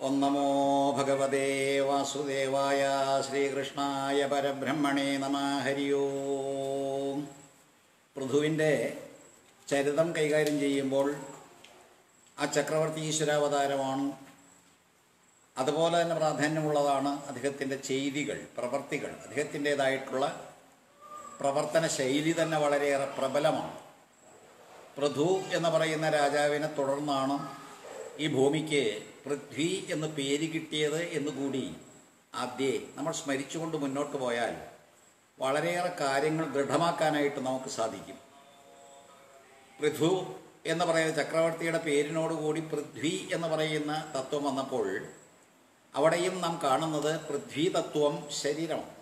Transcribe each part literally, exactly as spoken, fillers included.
ഓം നമോ ഭഗവതേ വാസുദേവായ ശ്രീകൃഷ്ണായ പരബ്രഹ്മണേ നമഃ. ഹരി ഓം. പൃഥുവിൻ്റെ ചരിതം കൈകാര്യം ചെയ്യുമ്പോൾ ആ ചക്രവർത്തി ഈശ്വരാവതാരമാണ്. അതുപോലെ തന്നെ പ്രാധാന്യമുള്ളതാണ് അദ്ദേഹത്തിൻ്റെ ചെയ്തികൾ, പ്രവർത്തികൾ. അദ്ദേഹത്തിൻ്റേതായിട്ടുള്ള പ്രവർത്തന ശൈലി തന്നെ വളരെയേറെ പ്രബലമാണ്. പൃഥു എന്ന് പറയുന്ന രാജാവിനെ തുടർന്നാണ് ഈ ഭൂമിക്ക് പൃഥ്വി എന്ന് പേര് കിട്ടിയത് എന്നുകൂടി ആദ്യേ നമ്മൾ സ്മരിച്ചുകൊണ്ട് മുന്നോട്ട് പോയാൽ വളരെയേറെ കാര്യങ്ങൾ ദൃഢമാക്കാനായിട്ട് നമുക്ക് സാധിക്കും. പൃഥു എന്ന് പറയുന്ന ചക്രവർത്തിയുടെ പേരിനോടുകൂടി പൃഥ്വി എന്ന് പറയുന്ന തത്വം വന്നപ്പോൾ അവിടെയും നാം കാണുന്നത് പൃഥ്വി തത്വം ശരീരമാണ്.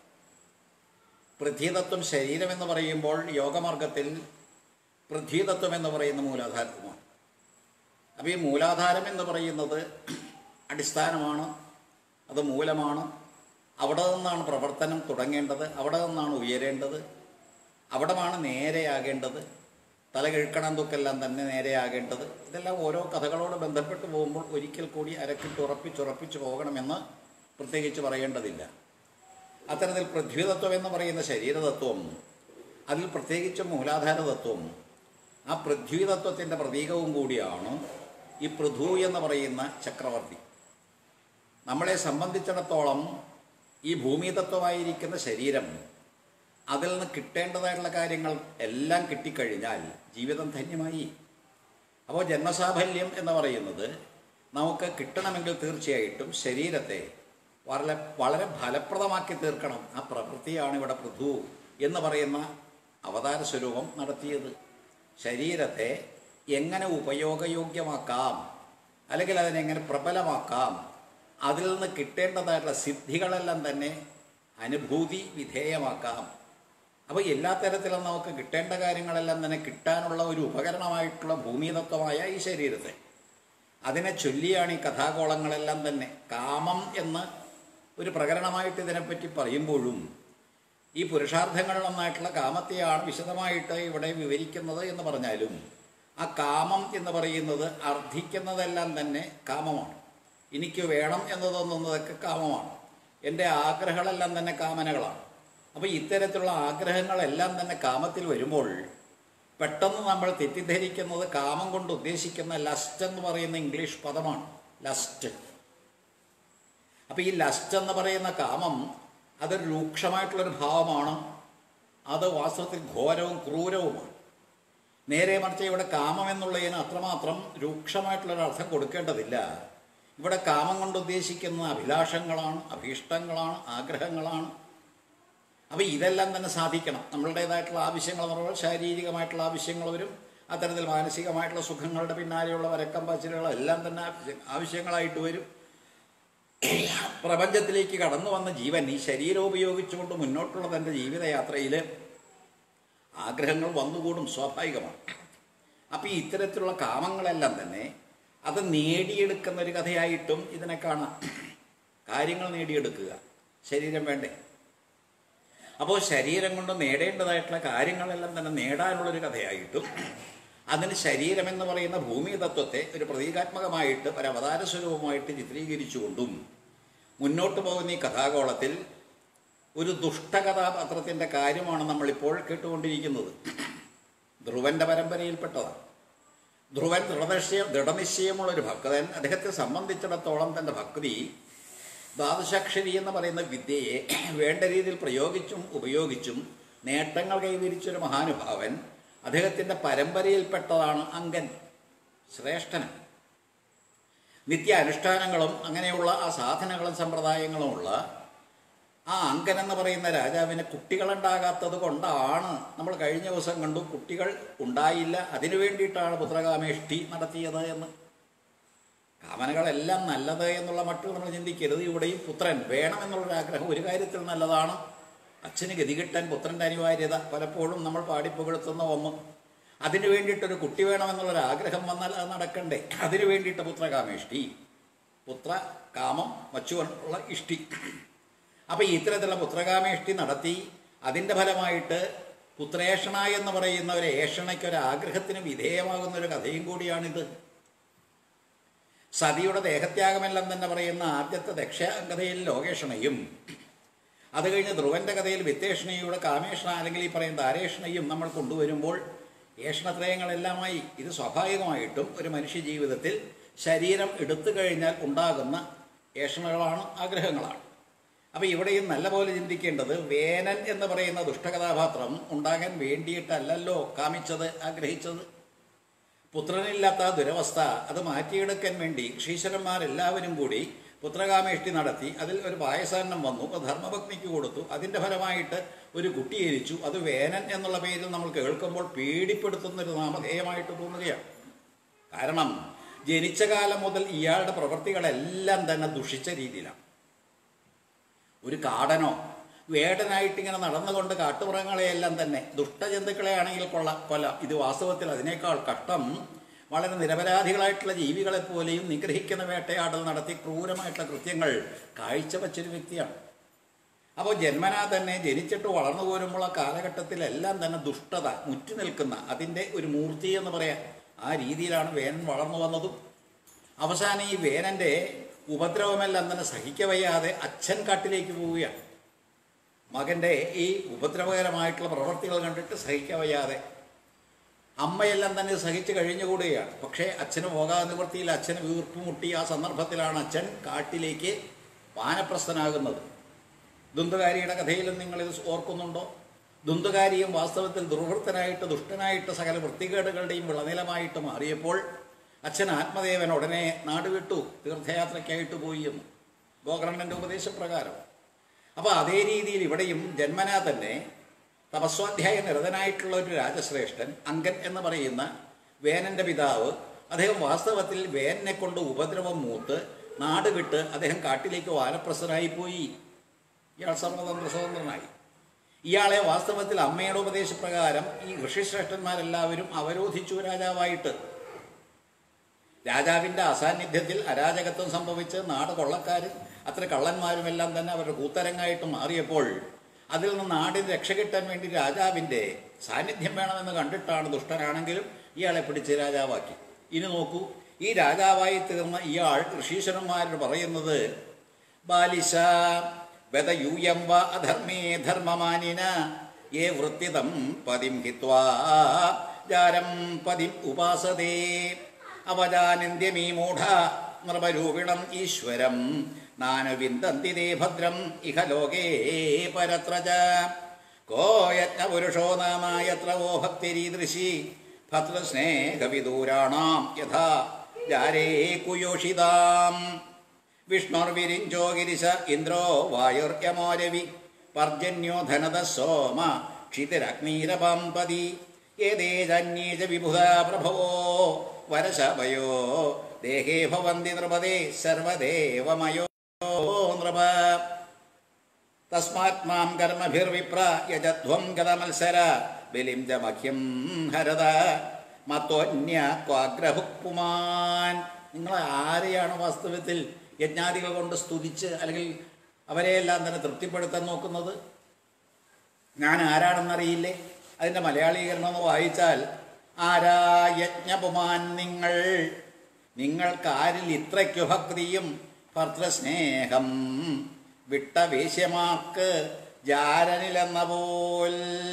പൃഥ്വിതത്വം ശരീരം എന്ന് പറയുമ്പോൾ യോഗമാർഗത്തിൽ പൃഥ്വിതത്വം എന്ന് പറയുന്ന മൂലാധാരമാണ്. അപ്പോൾ ഈ മൂലാധാരം എന്ന് പറയുന്നത് അടിസ്ഥാനമാണ്, അത് മൂലമാണ്. അവിടെ നിന്നാണ് പ്രവർത്തനം തുടങ്ങേണ്ടത്, അവിടെ നിന്നാണ് ഉയരേണ്ടത്, അവിടമാണ് നേരെയാകേണ്ടത്. തല കിഴക്കണം തൊക്കെല്ലാം തന്നെ നേരെയാകേണ്ടത്. ഇതെല്ലാം ഓരോ കഥകളോട് ബന്ധപ്പെട്ട് പോകുമ്പോൾ ഒരിക്കൽ കൂടി അരക്കിട്ട് ഉറപ്പിച്ചുറപ്പിച്ച് പോകണമെന്ന് പ്രത്യേകിച്ച് പറയേണ്ടതില്ല. അത്തരത്തിൽ പൃഥ്വിതത്വം എന്ന് പറയുന്ന ശരീരതത്വം, അതിൽ പ്രത്യേകിച്ച് മൂലാധാര തത്വം, ആ പൃഥ്വിതത്വത്തിൻ്റെ പ്രതീകവും കൂടിയാണ് ഈ പൃഥു എന്ന് പറയുന്ന ചക്രവർത്തി. നമ്മളെ സംബന്ധിച്ചിടത്തോളം ഈ ഭൂമിതത്വമായിരിക്കുന്ന ശരീരം, അതിൽ നിന്ന് കിട്ടേണ്ടതായിട്ടുള്ള കാര്യങ്ങൾ എല്ലാം കിട്ടിക്കഴിഞ്ഞാൽ ജീവിതം ധന്യമായി. അപ്പോൾ ജന്മസാഫല്യം എന്ന് പറയുന്നത് നമുക്ക് കിട്ടണമെങ്കിൽ തീർച്ചയായിട്ടും ശരീരത്തെ വളരെ വളരെ ഫലപ്രദമാക്കി തീർക്കണം. ആ പ്രവൃത്തിയാണ് ഇവിടെ പൃഥു എന്ന് പറയുന്ന അവതാര സ്വരൂപം നടത്തിയത്. ശരീരത്തെ എങ്ങനെ ഉപയോഗയോഗ്യമാക്കാം, അല്ലെങ്കിൽ അതിനെങ്ങനെ പ്രബലമാക്കാം, അതിൽ നിന്ന് കിട്ടേണ്ടതായിട്ടുള്ള സിദ്ധികളെല്ലാം തന്നെ അനുഭൂതി വിധേയമാക്കാം. അപ്പോൾ എല്ലാ തരത്തിലും നമുക്ക് കിട്ടേണ്ട കാര്യങ്ങളെല്ലാം തന്നെ കിട്ടാനുള്ള ഒരു ഉപകരണമായിട്ടുള്ള ഭൂമിതത്വമായ ഈ ശരീരത്തെ, അതിനെ ചൊല്ലിയാണ് ഈ കഥാകോളങ്ങളെല്ലാം തന്നെ. കാമം എന്ന് ഒരു പ്രകരണമായിട്ട് ഇതിനെപ്പറ്റി പറയുമ്പോഴും ഈ പുരുഷാർത്ഥങ്ങളിലൊന്നായിട്ടുള്ള കാമത്തെയാണ് വിശദമായിട്ട് ഇവിടെ വിവരിക്കുന്നത് എന്ന് പറഞ്ഞാലും ആ കാമം എന്ന് പറയുന്നത് അർത്ഥിക്കുന്നതെല്ലാം തന്നെ കാമമാണ്. എനിക്ക് വേണം എന്ന് തോന്നുന്നതൊക്കെ കാമമാണ്. എൻ്റെ ആഗ്രഹങ്ങളെല്ലാം തന്നെ കാമനകളാണ്. അപ്പോൾ ഇത്തരത്തിലുള്ള ആഗ്രഹങ്ങളെല്ലാം തന്നെ കാമത്തിൽ വരുമ്പോൾ പെട്ടെന്ന് നമ്മൾ തെറ്റിദ്ധരിക്കുന്നത് കാമം കൊണ്ട് ഉദ്ദേശിക്കുന്ന ലസ്റ്റ് എന്ന് പറയുന്ന ഇംഗ്ലീഷ് പദമാണ്. ലസ്റ്റ്. അപ്പോൾ ഈ ലസ്റ്റ് എന്ന് പറയുന്ന കാമം അതൊരു രൂക്ഷമായിട്ടുള്ളൊരു ഭാവമാണ്. അത് വാസ്തവത്തിൽ ഘോരവും ക്രൂരവുമാണ്. നേരെ മറിച്ച് ഇവിടെ കാമം എന്നുള്ളതിന് അത്രമാത്രം രൂക്ഷമായിട്ടുള്ളൊരർത്ഥം കൊടുക്കേണ്ടതില്ല. ഇവിടെ കാമം കൊണ്ട് ഉദ്ദേശിക്കുന്ന അഭിലാഷങ്ങളാണ്, അഭീഷ്ടങ്ങളാണ്, ആഗ്രഹങ്ങളാണ്. അപ്പോൾ ഇതെല്ലാം തന്നെ സാധിക്കണം. നമ്മളുടേതായിട്ടുള്ള ആവശ്യങ്ങൾ എന്ന് പറയുമ്പോൾ ശാരീരികമായിട്ടുള്ള ആവശ്യങ്ങൾ വരും, അത്തരത്തിൽ മാനസികമായിട്ടുള്ള സുഖങ്ങളുടെ പിന്നാലെയുള്ള വരക്കം പച്ചിലുകളെല്ലാം തന്നെ ആവശ്യങ്ങളായിട്ട് വരും. പ്രപഞ്ചത്തിലേക്ക് കടന്നു വന്ന ജീവൻ ഈ ശരീരം ഉപയോഗിച്ചുകൊണ്ട് മുന്നോട്ടുള്ള തൻ്റെ ജീവിതയാത്രയിൽ ആഗ്രഹങ്ങൾ വന്നുകൂടും, സ്വാഭാവികമാണ്. അപ്പോൾ ഈ ഇത്തരത്തിലുള്ള കാമങ്ങളെല്ലാം തന്നെ അത് നേടിയെടുക്കുന്ന ഒരു കഥയായിട്ടും ഇതിനെ കാണാം. കാര്യങ്ങൾ നേടിയെടുക്കുക, ശരീരം വേണ്ടേ? അപ്പോൾ ശരീരം കൊണ്ട് നേടേണ്ടതായിട്ടുള്ള കാര്യങ്ങളെല്ലാം തന്നെ നേടാനുള്ളൊരു കഥയായിട്ടും അതിന് ശരീരമെന്ന് പറയുന്ന ഭൂമി തത്വത്തെ ഒരു പ്രതീകാത്മകമായിട്ട് ഒരു അവതാര സ്വരൂപമായിട്ട് ചിത്രീകരിച്ചുകൊണ്ടും മുന്നോട്ട് പോകുന്ന ഈ കഥാകോളത്തിൽ ഒരു ദുഷ്ടകഥാപാത്രത്തിൻ്റെ കാര്യമാണ് നമ്മളിപ്പോൾ കേട്ടുകൊണ്ടിരിക്കുന്നത്. ധ്രുവൻ്റെ പരമ്പരയിൽപ്പെട്ടതാണ്. ധ്രുവൻ ദൃഢനിശ്ചയം ദൃഢനിശ്ചയമുള്ളൊരു ഭക്തൻ. അദ്ദേഹത്തെ സംബന്ധിച്ചിടത്തോളം തൻ്റെ ഭക്തി ദ്വാദശാക്ഷരി എന്ന് പറയുന്ന വിദ്യയെ വേണ്ട രീതിയിൽ പ്രയോഗിച്ചും ഉപയോഗിച്ചും നേട്ടങ്ങൾ കൈവരിച്ചൊരു മഹാനുഭാവൻ. അദ്ദേഹത്തിൻ്റെ പരമ്പരയിൽപ്പെട്ടതാണ് അങ്കൻ, ശ്രേഷ്ഠൻ. നിത്യ അനുഷ്ഠാനങ്ങളും അങ്ങനെയുള്ള ആ സാധനങ്ങളും സമ്പ്രദായങ്ങളുമുള്ള ആ അങ്കൻ എന്ന് പറയുന്ന രാജാവിന് കുട്ടികളുണ്ടാകാത്തത് കൊണ്ടാണ് നമ്മൾ കഴിഞ്ഞ ദിവസം കണ്ടു കുട്ടികൾ ഉണ്ടായില്ല, അതിനു വേണ്ടിയിട്ടാണ് പുത്രകാമേഷ്ടി നടത്തിയത് എന്ന്. കാമനകളെല്ലാം നല്ലത് എന്നുള്ള മട്ടിൽ നമ്മൾ ചിന്തിക്കരുത്. ഇവിടെയും പുത്രൻ വേണമെന്നുള്ളൊരാഗ്രഹം ഒരു കാര്യത്തിൽ നല്ലതാണ്. അച്ഛന് ഗതി കിട്ടാൻ പുത്രൻ്റെ അനിവാര്യത പലപ്പോഴും നമ്മൾ പാടിപ്പുകഴ്ത്തുന്ന ഒന്ന്. അതിനു വേണ്ടിയിട്ടൊരു കുട്ടി വേണമെന്നുള്ളൊരാഗ്രഹം വന്നാൽ അത് നടക്കണ്ടേ? അതിനു വേണ്ടിയിട്ട് പുത്രകാമേഷ്ടി, പുത്ര കാമം വച്ചുകൊണ്ടുള്ള ഇഷ്ടി. അപ്പോൾ ഇത്തരത്തിലുള്ള പുത്രകാമേഷ്ടി നടത്തി അതിൻ്റെ ഫലമായിട്ട് പുത്രേഷണ എന്ന് പറയുന്ന ഒരു ഏഷണയ്ക്ക് ഒരു ആഗ്രഹത്തിന് വിധേയമാകുന്ന ഒരു കഥയും കൂടിയാണിത്. സതിയുടെ ദേഹത്യാഗമെല്ലാം തന്നെ പറയുന്ന ആദ്യത്തെ ദക്ഷകഥയിൽ ലോകേഷണയും, അത് കഴിഞ്ഞ് ധ്രുവൻ്റെ കഥയിൽ വിത്തേഷണയുടെ കാമേഷണ അല്ലെങ്കിൽ ഈ പറയുന്ന ധാരേഷണയും നമ്മൾ കൊണ്ടുവരുമ്പോൾ ഏഷണത്രയങ്ങളെല്ലാമായി ഇത് സ്വാഭാവികമായിട്ടും ഒരു മനുഷ്യ ജീവിതത്തിൽ ശരീരം എടുത്തു കഴിഞ്ഞാൽ ഉണ്ടാകുന്ന ഏഷണകളാണ്, ആഗ്രഹങ്ങളാണ്. അപ്പോൾ ഇവിടെയും നല്ലപോലെ ചിന്തിക്കേണ്ടത് വേനൻ എന്ന് പറയുന്ന ദുഷ്ടകഥാപാത്രം ഉണ്ടാകാൻ വേണ്ടിയിട്ടല്ലല്ലോ കാമിച്ചത്, ആഗ്രഹിച്ചത്. പുത്രനില്ലാത്ത ദുരവസ്ഥ അത് മാറ്റിയെടുക്കാൻ വേണ്ടി ഋഷീശ്വരന്മാരെല്ലാവരും കൂടി പുത്രകാമേഷ്ടി നടത്തി. അതിൽ ഒരു പായസാന്നം വന്നു, ധർമ്മപത്നിക്ക് കൊടുത്തു. അതിൻ്റെ ഫലമായിട്ട് ഒരു കുട്ടി ജനിച്ചു. അത് വേനൻ എന്നുള്ള പേരിൽ നമ്മൾ കേൾക്കുമ്പോൾ പേടിപ്പെടുത്തുന്നൊരു നാമധേയമായിട്ട് തോന്നുകയാണ്. കാരണം ജനിച്ച കാലം മുതൽ ഇയാളുടെ പ്രവൃത്തികളെല്ലാം തന്നെ ദുഷിച്ച രീതിയിലാണ്. ഒരു കാടനോ വേടനായിട്ടിങ്ങനെ നടന്നുകൊണ്ട് കാട്ടുമൃഗങ്ങളെയെല്ലാം തന്നെ ദുഷ്ടജന്തുക്കളെ ആണെങ്കിൽ കൊള്ള കൊല്ലാം. ഇത് വാസ്തവത്തിൽ അതിനേക്കാൾ കഷ്ടം വളരെ നിരപരാധികളായിട്ടുള്ള ജീവികളെപ്പോലെയും നിഗ്രഹിക്കുന്ന വേട്ടയാടൽ നടത്തി ക്രൂരമായിട്ടുള്ള കൃത്യങ്ങൾ കാഴ്ചവെച്ചൊരു വ്യക്തിയാണ്. അപ്പോൾ ജന്മനാ തന്നെ ജനിച്ചിട്ട് വളർന്നു പോരുമ്പോൾ ആ കാലഘട്ടത്തിലെല്ലാം തന്നെ ദുഷ്ടത മുറ്റി നിൽക്കുന്ന അതിൻ്റെ ഒരു മൂർത്തി എന്ന് പറയാം. ആ രീതിയിലാണ് വേനൻ വളർന്നു വന്നതും. അവസാനം ഈ വേനൻ്റെ ഉപദ്രവമെല്ലാം തന്നെ സഹിക്കവയ്യാതെ അച്ഛൻ കാട്ടിലേക്ക് പോവുകയാണ്. മകൻ്റെ ഈ ഉപദ്രവകരമായിട്ടുള്ള പ്രവൃത്തികൾ കണ്ടിട്ട് സഹിക്കവയ്യാതെ അമ്മയെല്ലാം തന്നെ സഹിച്ച് കഴിഞ്ഞുകൂടുകയാണ്. പക്ഷേ അച്ഛന് പോകാൻ നിവൃത്തിയിൽ അച്ഛന് വീർപ്പ് മുട്ടി. ആ സന്ദർഭത്തിലാണ് അച്ഛൻ കാട്ടിലേക്ക് വാനപ്രസ്ഥനാകുന്നത്. ദുന്ദുകാരിയുടെ കഥയിലും നിങ്ങളിത് ഓർക്കുന്നുണ്ടോ? ദുന്ദുകാരിയും വാസ്തവത്തിൽ ദുർവൃത്തനായിട്ട് ദുഷ്ടനായിട്ട് സകല വൃത്തികേടുകളുടെയും വിളനിലമായിട്ട് മാറിയപ്പോൾ അച്ഛൻ ആത്മദേവൻ ഉടനെ നാടുവിട്ടു, തീർത്ഥയാത്രയ്ക്കായിട്ട് പോയി എന്ന് ഗോകർണൻ്റെ ഉപദേശപ്രകാരം. അപ്പോൾ അതേ രീതിയിൽ ഇവിടെയും ജന്മനാ തന്നെ തപസ്വാധ്യായ നിരതനായിട്ടുള്ള ഒരു രാജശ്രേഷ്ഠൻ അങ്കൻ എന്ന് പറയുന്ന വേനൻ്റെ പിതാവ്, അദ്ദേഹം വാസ്തവത്തിൽ വേനനെ കൊണ്ട് ഉപദ്രവം മൂത്ത് നാട് വിട്ട് അദ്ദേഹം കാട്ടിലേക്ക് വാനപ്രസ്ഥനായിപ്പോയി. ഇയാൾ സർവതന്ത്ര സ്വതന്ത്രനായി. ഇയാളെ വാസ്തവത്തിൽ അമ്മയുടെ ഉപദേശപ്രകാരം ഈ ഋഷിശ്രേഷ്ഠന്മാരെല്ലാവരും അവരോധിച്ചു രാജാവായിട്ട്. രാജാവിൻ്റെ അസാന്നിധ്യത്തിൽ അരാജകത്വം സംഭവിച്ച് നാട് കൊള്ളക്കാരും അത്ര കള്ളന്മാരുമെല്ലാം തന്നെ അവരുടെ കൂത്തരങ്ങായിട്ട് മാറിയപ്പോൾ അതിൽ നിന്ന് നാടിന് രക്ഷ കിട്ടാൻ വേണ്ടി രാജാവിൻ്റെ സാന്നിധ്യം വേണമെന്ന് കണ്ടിട്ടാണ് ദുഷ്ടനാണെങ്കിലും ഇയാളെ പിടിച്ച് രാജാവാക്കി. ഇനി നോക്കൂ, ഈ രാജാവായി തീർന്ന ഇയാൾ ഋഷീശ്വരന്മാരോട് പറയുന്നത് ബാലിശ വെദയൂയം വ അധർമ്മേ ധർമ്മമാനിന യേ വൃത്തിതം പതിം ഹിത്വാ ജാരം പതിം ഉപാസതേ അവജാനന്ത്യമീ മൂഢ നൃപരൂപിണം ഈശ്വരം നാനുവിന്ദന്തി തേ ഭദ്രം ഇഹ ലോകേ പരത്ര ച കോ യജ്ഞ പുരുഷോ നാമ യത്ര വോ ഭക്തിരീദൃശി ഭദ്രസ്നേഹവിദൂരാണാം യഥാ ജാരേ കുയോഷിതാം വിഷ്ണുർവിരിഞ്ചോ ഗിരിശ ഇന്ദ്രോ വായുർയമോ രവി പർജന്യോ ധനദ സോമ ക്ഷിതിരഗ്നീരപാമ്പതി ഏതേ ജന്യേ ച വിബുധാ പ്രഭവോ വരശഭയോ ദേഹേ ഭവന്തി നൃപതേ സർവദേവമയോ നൃപ തസ്മാത് മാം കർമ്മഭിർവിപ്ര യജധ്വം ഗതമത്സര ബലിം ച മഹ്യം ഹരത മത്വന്യ ക്വാഗ്രഹുപുമാൻ. നിങ്ങൾ ആരെയാണ് വാസ്തവത്തിൽ യജ്ഞാദികൾ കൊണ്ട് സ്തുതിച്ച് അല്ലെങ്കിൽ അവരെയെല്ലാം തന്നെ തൃപ്തിപ്പെടുത്താൻ നോക്കുന്നത്? ഞാൻ ആരാണെന്നറിയില്ലേ? അതിൻ്റെ മലയാളീകരണം ഒന്ന് വായിച്ചാൽ ആരാ യജ്ഞപുമാൻ നിങ്ങൾ, നിങ്ങൾക്കാരിൽ ഇത്രയ്ക്കു ഭക്തിയും ഭർത്തൃസ്നേഹം വിട്ട വേശ്യമാർക്ക് ജാരനിലെന്ന പോൽ.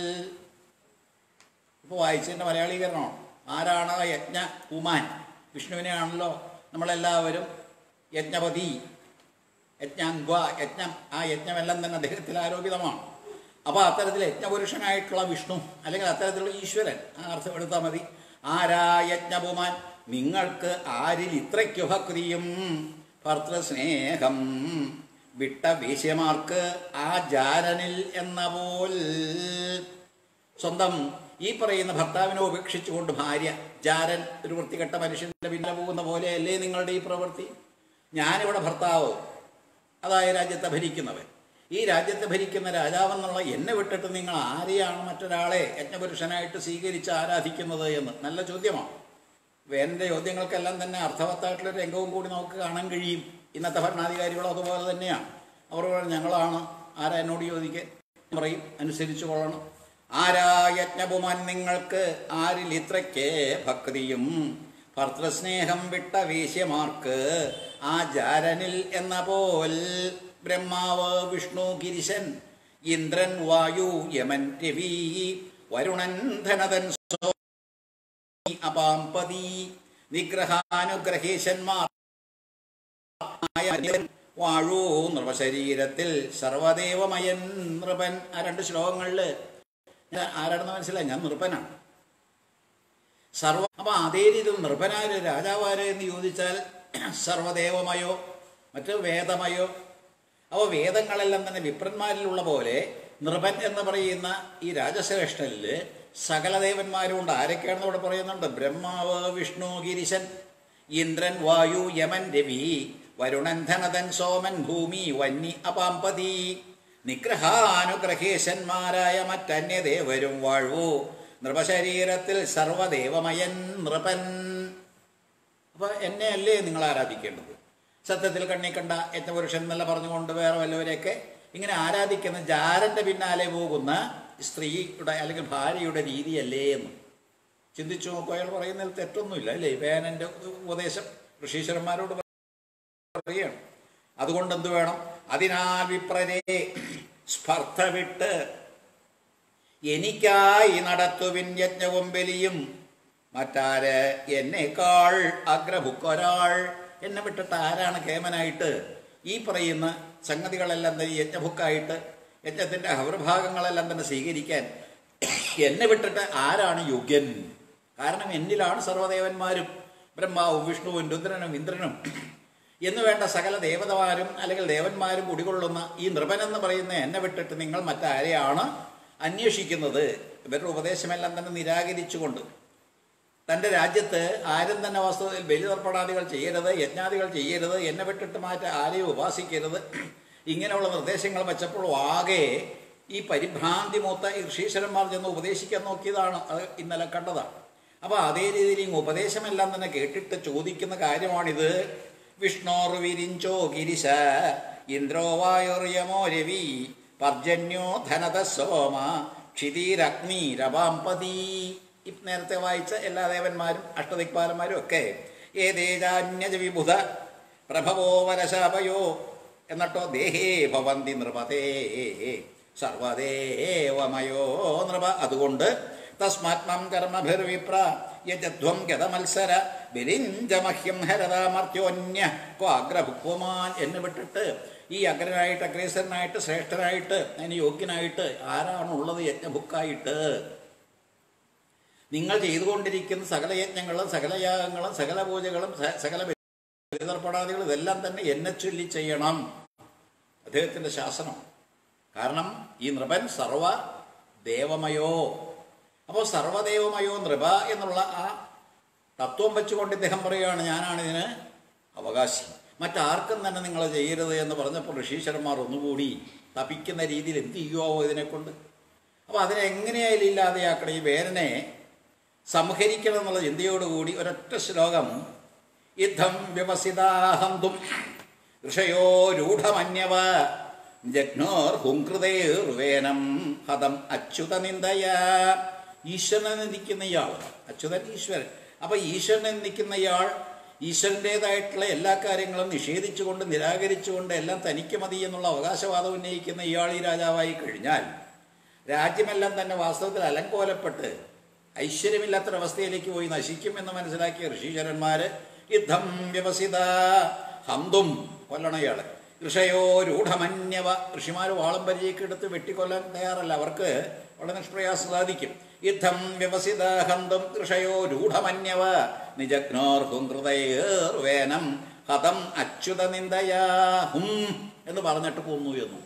ഇപ്പോൾ വായിച്ചതിൻ്റെ മലയാളീകരണമാണ്. ആരാണ് യജ്ഞ പുമാൻ? വിഷ്ണുവിനെയാണല്ലോ നമ്മളെല്ലാവരും യജ്ഞപതി, യജ്ഞാംഗ്വ, യജ്ഞം. ആ യജ്ഞമെല്ലാം തന്നെ അദ്ദേഹത്തിൽ ആരോപിതമാണ്. അപ്പോൾ അത്തരത്തിൽ യജ്ഞപുരുഷനായിട്ടുള്ള വിഷ്ണു അല്ലെങ്കിൽ അത്തരത്തിലുള്ള ഈശ്വരൻ, ആ അർത്ഥം എടുത്താൽ മതി. ആരാ യജ്ഞപുമാൻ, നിങ്ങൾക്ക് ആരിൽ ഇത്രയ്ക്കു ഭക്തിയും ഭർത്തൃസ്നേഹം വിട്ട വേശ്യമാർക്ക് ആ ജാരനിൽ എന്ന പോൽ. സ്വന്തം ഈ പറയുന്ന ഭർത്താവിനെ ഉപേക്ഷിച്ചുകൊണ്ട് ഭാര്യ ജാരൻ, ഒരു വൃത്തികെട്ട മനുഷ്യൻ്റെ പിന്നിലെ പോകുന്ന പോലെയല്ലേ നിങ്ങളുടെ ഈ പ്രവൃത്തി? ഞാനിവിടെ ഭർത്താവ്, അതായ രാജ്യത്തെ ഭരിക്കുന്നവൻ, ഈ രാജ്യത്തെ ഭരിക്കുന്ന രാജാവെന്നുള്ള എന്നെ വിട്ടിട്ട് നിങ്ങൾ ആരെയാണ് മറ്റൊരാളെ യജ്ഞപുരുഷനായിട്ട് സ്വീകരിച്ച് ആരാധിക്കുന്നത് എന്ന് നല്ല ചോദ്യമാണ്. വേനൻ്റെ ചോദ്യങ്ങൾക്കെല്ലാം തന്നെ അർത്ഥവത്തായിട്ടുള്ള രംഗവും കൂടി നമുക്ക് കാണാൻ കഴിയും. ഇന്നത്തെ ഭരണാധികാരികളും അതുപോലെ തന്നെയാണ്. അവർ പറയും ഞങ്ങളാണ്, ആരാ എന്നോട് ചോദിക്കാൻ പറയും, അനുസരിച്ചു കൊള്ളണം. ആരാ യജ്ഞപുമാൻ നിങ്ങൾക്ക് ആരിൽ ഇത്രയ്ക്ക് ഭക്തിയും ഭർത്തൃസ്നേഹം വിട്ട വേശ്യമാർക്ക് ആ ജാരനിൽ എന്ന പോൽ ബ്രഹ്മാവ് വിഷ്ണു ഗിരിശൻ ഇന്ദ്രൻ വായു യമൻ രവി വരുണൻ ധനതൻ അപാംപതി നിഗ്രഹാനുഗ്രഹേശന്മാർ വാഴൂ നൃപശരീരത്തിൽ സർവദേവമയൻ നൃപൻ. ആ രണ്ട് ശ്ലോകങ്ങളില് ആരാണെന്ന് മനസ്സിലായി, ഞാൻ നൃപനാണ്. സർവ അപ്പൊ അതേ രീതിയിൽ നൃപനാര് രാജാവാര് എന്ന് ചോദിച്ചാൽ സർവദേവമയോ മറ്റ് വേദമയോ. അപ്പോൾ വേദങ്ങളെല്ലാം തന്നെ വിപ്രന്മാരിലുള്ള പോലെ നൃപൻ എന്ന് പറയുന്ന ഈ രാജശ്രേഷ്ഠനിൽ സകല ദേവന്മാരുണ്ട്. ആരൊക്കെയാണെന്ന് ഇവിടെ പറയുന്നുണ്ട്? ബ്രഹ്മാവ് വിഷ്ണു ഗിരിശൻ ഇന്ദ്രൻ വായു യമൻ രവി വരുണൻ ധനതൻ സോമൻ ഭൂമി വന്നി അപാംപതി നിഗ്രഹാനുഗ്രഹേശന്മാരായ മറ്റന്യദേവരും വാഴ്വു നൃപശരീരത്തിൽ സർവദേവമയൻ നൃപൻ. അപ്പൊ എന്നെ അല്ലേ നിങ്ങൾ ആരാധിക്കേണ്ടത്? സത്യത്തിൽ കണ്ണി കണ്ട യജ്ഞപുരുഷൻ എന്നല്ല പറഞ്ഞുകൊണ്ട് വേറെ വല്ലവരെയൊക്കെ ഇങ്ങനെ ആരാധിക്കുന്ന ജാരന്റെ പിന്നാലെ പോകുന്ന സ്ത്രീയുടെ അല്ലെങ്കിൽ ഭാര്യയുടെ രീതിയല്ലേ എന്ന് ചിന്തിച്ചു നോക്കുക. അയാൾ പറയുന്നതിൽ തെറ്റൊന്നുമില്ല അല്ലേ? വേനന്റെ ഉപദേശം ഋഷീശ്വരന്മാരോട് പറയുകയാണ്. അതുകൊണ്ട് എന്ത് വേണം? അതിനാൽ വിപ്രരെ സ്പർദ്ധ വിട്ട് എനിക്കായി നടത്തുവിൻ യജ്ഞവും ബലിയും. മറ്റാര് എന്നേക്കാൾ അഗ്രഭുക്കൊരാൾ. എന്നെ വിട്ടിട്ട് ആരാണ് കേമനായിട്ട് ഈ പറയുന്ന സംഗതികളെല്ലാം തന്നെ യജ്ഞഭുക്കായിട്ട് യജ്ഞത്തിൻ്റെ ഹവൃഭാഗങ്ങളെല്ലാം തന്നെ സ്വീകരിക്കാൻ എന്നെ വിട്ടിട്ട് ആരാണ് യോഗ്യൻ? കാരണം എന്നിലാണ് സർവ്വദേവന്മാരും ബ്രഹ്മാവും വിഷ്ണുവും രുദ്രനും ഇന്ദ്രനും എന്ന് വേണ്ട സകല ദേവതമാരും അല്ലെങ്കിൽ ദേവന്മാരും കുടികൊള്ളുന്ന ഈ നൃപനെന്ന് പറയുന്ന എന്നെ വിട്ടിട്ട് നിങ്ങൾ മറ്റാരെയാണ് അന്വേഷിക്കുന്നത്? ഇവരുടെ ഉപദേശമെല്ലാം തന്നെ നിരാകരിച്ചുകൊണ്ട് തൻ്റെ രാജ്യത്ത് ആരും തന്നെ വാസ്തവത്തിൽ ബലിതർപ്പണാദികൾ ചെയ്യരുത്, യജ്ഞാദികൾ ചെയ്യരുത്, എന്നെ വിട്ടിട്ട് മാറ്റ ആരെയും ഉപാസിക്കരുത്, ഇങ്ങനെയുള്ള നിർദ്ദേശങ്ങൾ വെച്ചപ്പോൾ ആകെ ഈ പരിഭ്രാന്തി മൂത്ത ഋഷീശ്വരന്മാർ ചെന്ന് ഉപദേശിക്കാൻ നോക്കിയതാണ്. അത് ഇന്നലെ കണ്ടതാണ്. അപ്പോൾ അതേ രീതിയിൽ ഈ ഉപദേശമെല്ലാം തന്നെ കേട്ടിട്ട് ചോദിക്കുന്ന കാര്യമാണിത്. വിഷ്ണോർ വിരിഞ്ചോ ഗിരിശ ഇന്ദ്രോ വായുർയമോ രവി പർജന്യോ ധനത സോമ ക്ഷിതീരഗ്നിരവാംപതി. നേരത്തെ വായിച്ച എല്ലാ ദേവന്മാരും അഷ്ടദിക്പാലന്മാരും ഒക്കെ ഏതേജാന്യജ വിബുധ പ്രഭവോ വരശാപയോ എന്നിട്ടോ ദേഹേ ഭവന്തി നൃപതേ സർവദേവമയോ നൃപ. അതുകൊണ്ട് തസ്മാത്മം കർമ്മഭിർവിപ്ര യജധ്വം ഗതമത്സര ബലിഞ്ചമഹ്യം ഹരതാമർത്യോന്യ ക്വാഗ്രഭുക്വമാൻ. എന്നെ വിട്ടിട്ട് ഈ അഗ്രനായിട്ട് അഗ്രേസരനായിട്ട് ശ്രേഷ്ഠനായിട്ട് അതിന് യോഗ്യനായിട്ട് ആരാണുള്ളത് യജ്ഞഭുക്കായിട്ട്? നിങ്ങൾ ചെയ്തുകൊണ്ടിരിക്കുന്ന സകല യജ്ഞങ്ങളും സകല യാഗങ്ങളും സകല പൂജകളും സകല ബലിതർപ്പണാദികളും ഇതെല്ലാം തന്നെ എന്നെ ചൊല്ലി ചെയ്യണം. അദ്ദേഹത്തിൻ്റെ ശാസനം. കാരണം ഈ നൃപൻ സർവ ദേവമയോ. അപ്പോൾ സർവദേവമയോ നൃപ എന്നുള്ള ആ തത്വം വെച്ചുകൊണ്ട് ഇദ്ദേഹം പറയുകയാണ്, ഞാനാണ് ഇതിന് അവകാശി, മറ്റാർക്കും തന്നെ നിങ്ങൾ ചെയ്യരുത് എന്ന് പറഞ്ഞപ്പോൾ ഋഷീശ്വരന്മാർ ഒന്നുകൂടി തപിക്കുന്ന രീതിയിൽ എന്ത് ചെയ്യുമോ ഇതിനെക്കൊണ്ട്. അപ്പോൾ അതിനെ എങ്ങനെയായാലും ഇല്ലാതെയാക്കണം. ഈ വേരനെ സംഹരിക്കണം എന്നുള്ള ചിന്തയോടുകൂടി ഒരൊറ്റ ശ്ലോകം. യുദ്ധം വ്യവസിതാഹന്തും ഋഷയോ രൂഢമന്യവ ജഗ്നോർ ഹുങ്കൃതേർവേനം ഹതം അച്യുത നിന്ദയ. ഈശ്വരനെ നിന്ദിക്കുന്ന ഇയാൾ, അച്യുതൻ ഈശ്വരൻ. അപ്പം ഈശ്വരനെ നിന്ദിക്കുന്ന ഇയാൾ ഈശ്വരൻ്റേതായിട്ടുള്ള എല്ലാ കാര്യങ്ങളും നിഷേധിച്ചുകൊണ്ട് നിരാകരിച്ചുകൊണ്ട് എല്ലാം തനിക്ക് മതി എന്നുള്ള അവകാശവാദം ഉന്നയിക്കുന്ന ഇയാൾ ഈ രാജാവായി കഴിഞ്ഞാൽ രാജ്യമെല്ലാം തന്നെ വാസ്തവത്തിൽ അലങ്കോലപ്പെട്ട് ഐശ്വര്യമില്ലാത്തൊരവസ്ഥയിലേക്ക് പോയി നശിക്കും എന്ന് മനസ്സിലാക്കിയ ഋഷീശ്വരന്മാർ യുദ്ധം വ്യവസിത ഹന്തും കൊല്ലണം ഇയാളെ. ഋഷയോ രൂഢമന്യവ. ഋഷിമാർ വാളം പരിചയൊക്കെ എടുത്ത് വെട്ടിക്കൊല്ലാൻ തയ്യാറല്ല, അവർക്ക് വളരെ നിഷ്പ്രയാസം സാധിക്കും. യുദ്ധം വ്യവസിത ഹന്തും ഋഷയോ രൂഢമന്യവ നിജഗ്നോർഹും ഹൃദയേർവേനം ഹതം അച്യുത നിന്ദയാഹും എന്ന് പറഞ്ഞിട്ട് കൊന്നു എന്നു.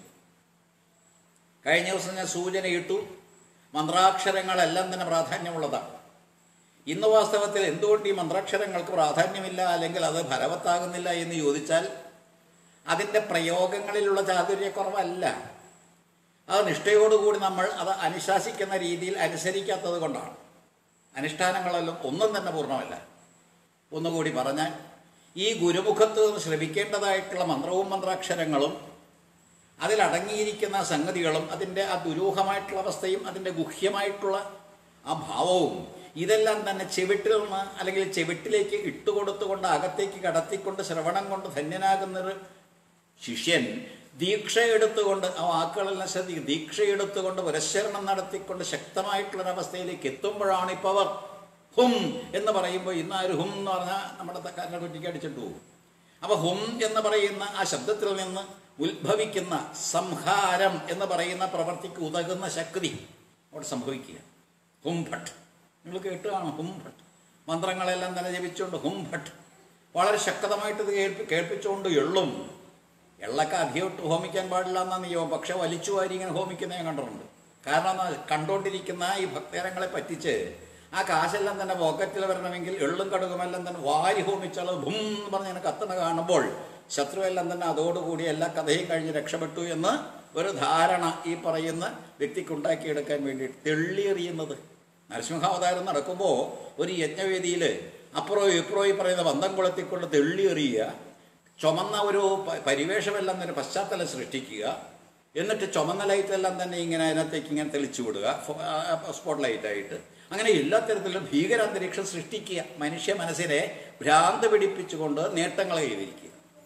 കഴിഞ്ഞ ദിവസം ഞാൻ സൂചനയിട്ടു, മന്ത്രാക്ഷരങ്ങളെല്ലാം തന്നെ പ്രാധാന്യമുള്ളതാണ്. ഇന്ന് വാസ്തവത്തിൽ എന്തുകൊണ്ട് ഈ മന്ത്രാക്ഷരങ്ങൾക്ക് പ്രാധാന്യമില്ല അല്ലെങ്കിൽ അത് ഫലവത്താകുന്നില്ല എന്ന് ചോദിച്ചാൽ അതിൻ്റെ പ്രയോഗങ്ങളിലുള്ള ചാതുര്യക്കുറവല്ല, അത് നിഷ്ഠയോടുകൂടി നമ്മൾ അത് അനുശാസിക്കുന്ന രീതിയിൽ അനുസരിക്കാത്തത് കൊണ്ടാണ്. അനുഷ്ഠാനങ്ങളെല്ലാം ഒന്നും തന്നെ പൂർണ്ണമല്ല. ഒന്നുകൂടി പറഞ്ഞാൽ ഈ ഗുരുമുഖത്ത് ശ്രമിക്കേണ്ടതായിട്ടുള്ള മന്ത്രവും മന്ത്രാക്ഷരങ്ങളും അതിലടങ്ങിയിരിക്കുന്ന സംഗതികളും അതിൻ്റെ ആ ദുരൂഹമായിട്ടുള്ള അവസ്ഥയും അതിൻ്റെ ഗുഹ്യമായിട്ടുള്ള ആ ഭാവവും ഇതെല്ലാം തന്നെ ചെവിട്ടിൽ നിന്ന് അല്ലെങ്കിൽ ചെവിട്ടിലേക്ക് ഇട്ടുകൊടുത്തുകൊണ്ട് അകത്തേക്ക് കടത്തിക്കൊണ്ട് ശ്രവണം കൊണ്ട് ധന്യനാകുന്നൊരു ശിഷ്യൻ ദീക്ഷ എടുത്തുകൊണ്ട്, ആ വാക്കുകളെല്ലാം ശ്രദ്ധിക്കും, ദീക്ഷ എടുത്തുകൊണ്ട് പുരസ്ചരണം നടത്തിക്കൊണ്ട് ശക്തമായിട്ടുള്ളൊരവസ്ഥയിലേക്ക് എത്തുമ്പോഴാണ് ഇപ്പോൾ അവർ ഹും എന്ന് പറയുമ്പോൾ ഇന്ന് ആര് ഹും എന്ന് പറഞ്ഞാൽ നമ്മുടെ തക്കാരനെ കുറ്റിക്ക് അടിച്ചിട്ട് പോകും. അപ്പോൾ ഹും എന്ന് പറയുന്ന ആ ശബ്ദത്തിൽ നിന്ന് ഉത്ഭവിക്കുന്ന സംഹാരം എന്ന് പറയുന്ന പ്രവൃത്തിക്ക് ഉതകുന്ന ശക്തി അവിടെ സംഭവിക്കുക. ഹും ഭട്ട്, നിങ്ങൾ കേട്ടുകയാണ് ഹും ഭട്ട്. മന്ത്രങ്ങളെല്ലാം തന്നെ ജപിച്ചുകൊണ്ട് ഹും ഭട്ട് വളരെ ശക്തമായിട്ട് ഇത് കേൾപ്പി കേൾപ്പിച്ചുകൊണ്ട് എള്ളും, എള്ളൊക്കെ അധികമായിട്ട് ഹോമിക്കാൻ പാടില്ല എന്നാണ് നിയമം. പക്ഷെ വലിച്ചു വാരി ഇങ്ങനെ ഹോമിക്കുന്ന ഞാൻ കണ്ടിട്ടുണ്ട്. കാരണം എന്നാൽ കണ്ടുകൊണ്ടിരിക്കുന്ന ഈ ഭക്തജനങ്ങളെ പറ്റിച്ച് ആ കാശെല്ലാം തന്നെ പോക്കറ്റിൽ വരണമെങ്കിൽ എള്ളും കടുകുമെല്ലാം തന്നെ വാരി ഹോമിച്ചാൽ ഭും എന്ന് പറഞ്ഞ് ഇങ്ങനെ കത്തണ കാണുമ്പോൾ ശത്രുവെല്ലാം തന്നെ അതോടുകൂടി എല്ലാ കഥയും കഴിഞ്ഞ് രക്ഷപ്പെട്ടു എന്ന് ഒരു ധാരണ ഈ പറയുന്ന വ്യക്തിക്ക് ഉണ്ടാക്കിയെടുക്കാൻ വേണ്ടി തെള്ളിയെറിയുന്നത്. നരസിംഹാവതാരം നടക്കുമ്പോൾ ഒരു യജ്ഞവേദിയിൽ അപ്പുറവും ഇപ്പുറവും ഈ പറയുന്ന ബന്ധം കൊളുത്തിക്കൊണ്ട് തെള്ളിയെറിയുക, ചുമന്ന ഒരു പരിവേഷമെല്ലാം തന്നെ പശ്ചാത്തലം സൃഷ്ടിക്കുക, എന്നിട്ട് ചുമന്ന ലൈറ്റെല്ലാം തന്നെ ഇങ്ങനെ അതിനകത്തേക്ക് ഇങ്ങനെ തെളിച്ചു വിടുക സ്പോട്ട് ലൈറ്റായിട്ട്. അങ്ങനെ എല്ലാ തരത്തിലും ഭീകരാന്തരീക്ഷം സൃഷ്ടിക്കുക, മനുഷ്യ മനസ്സിനെ ഭ്രാന്ത് പിടിപ്പിച്ചുകൊണ്ട് നേട്ടങ്ങൾ കൈവരിക്കുക.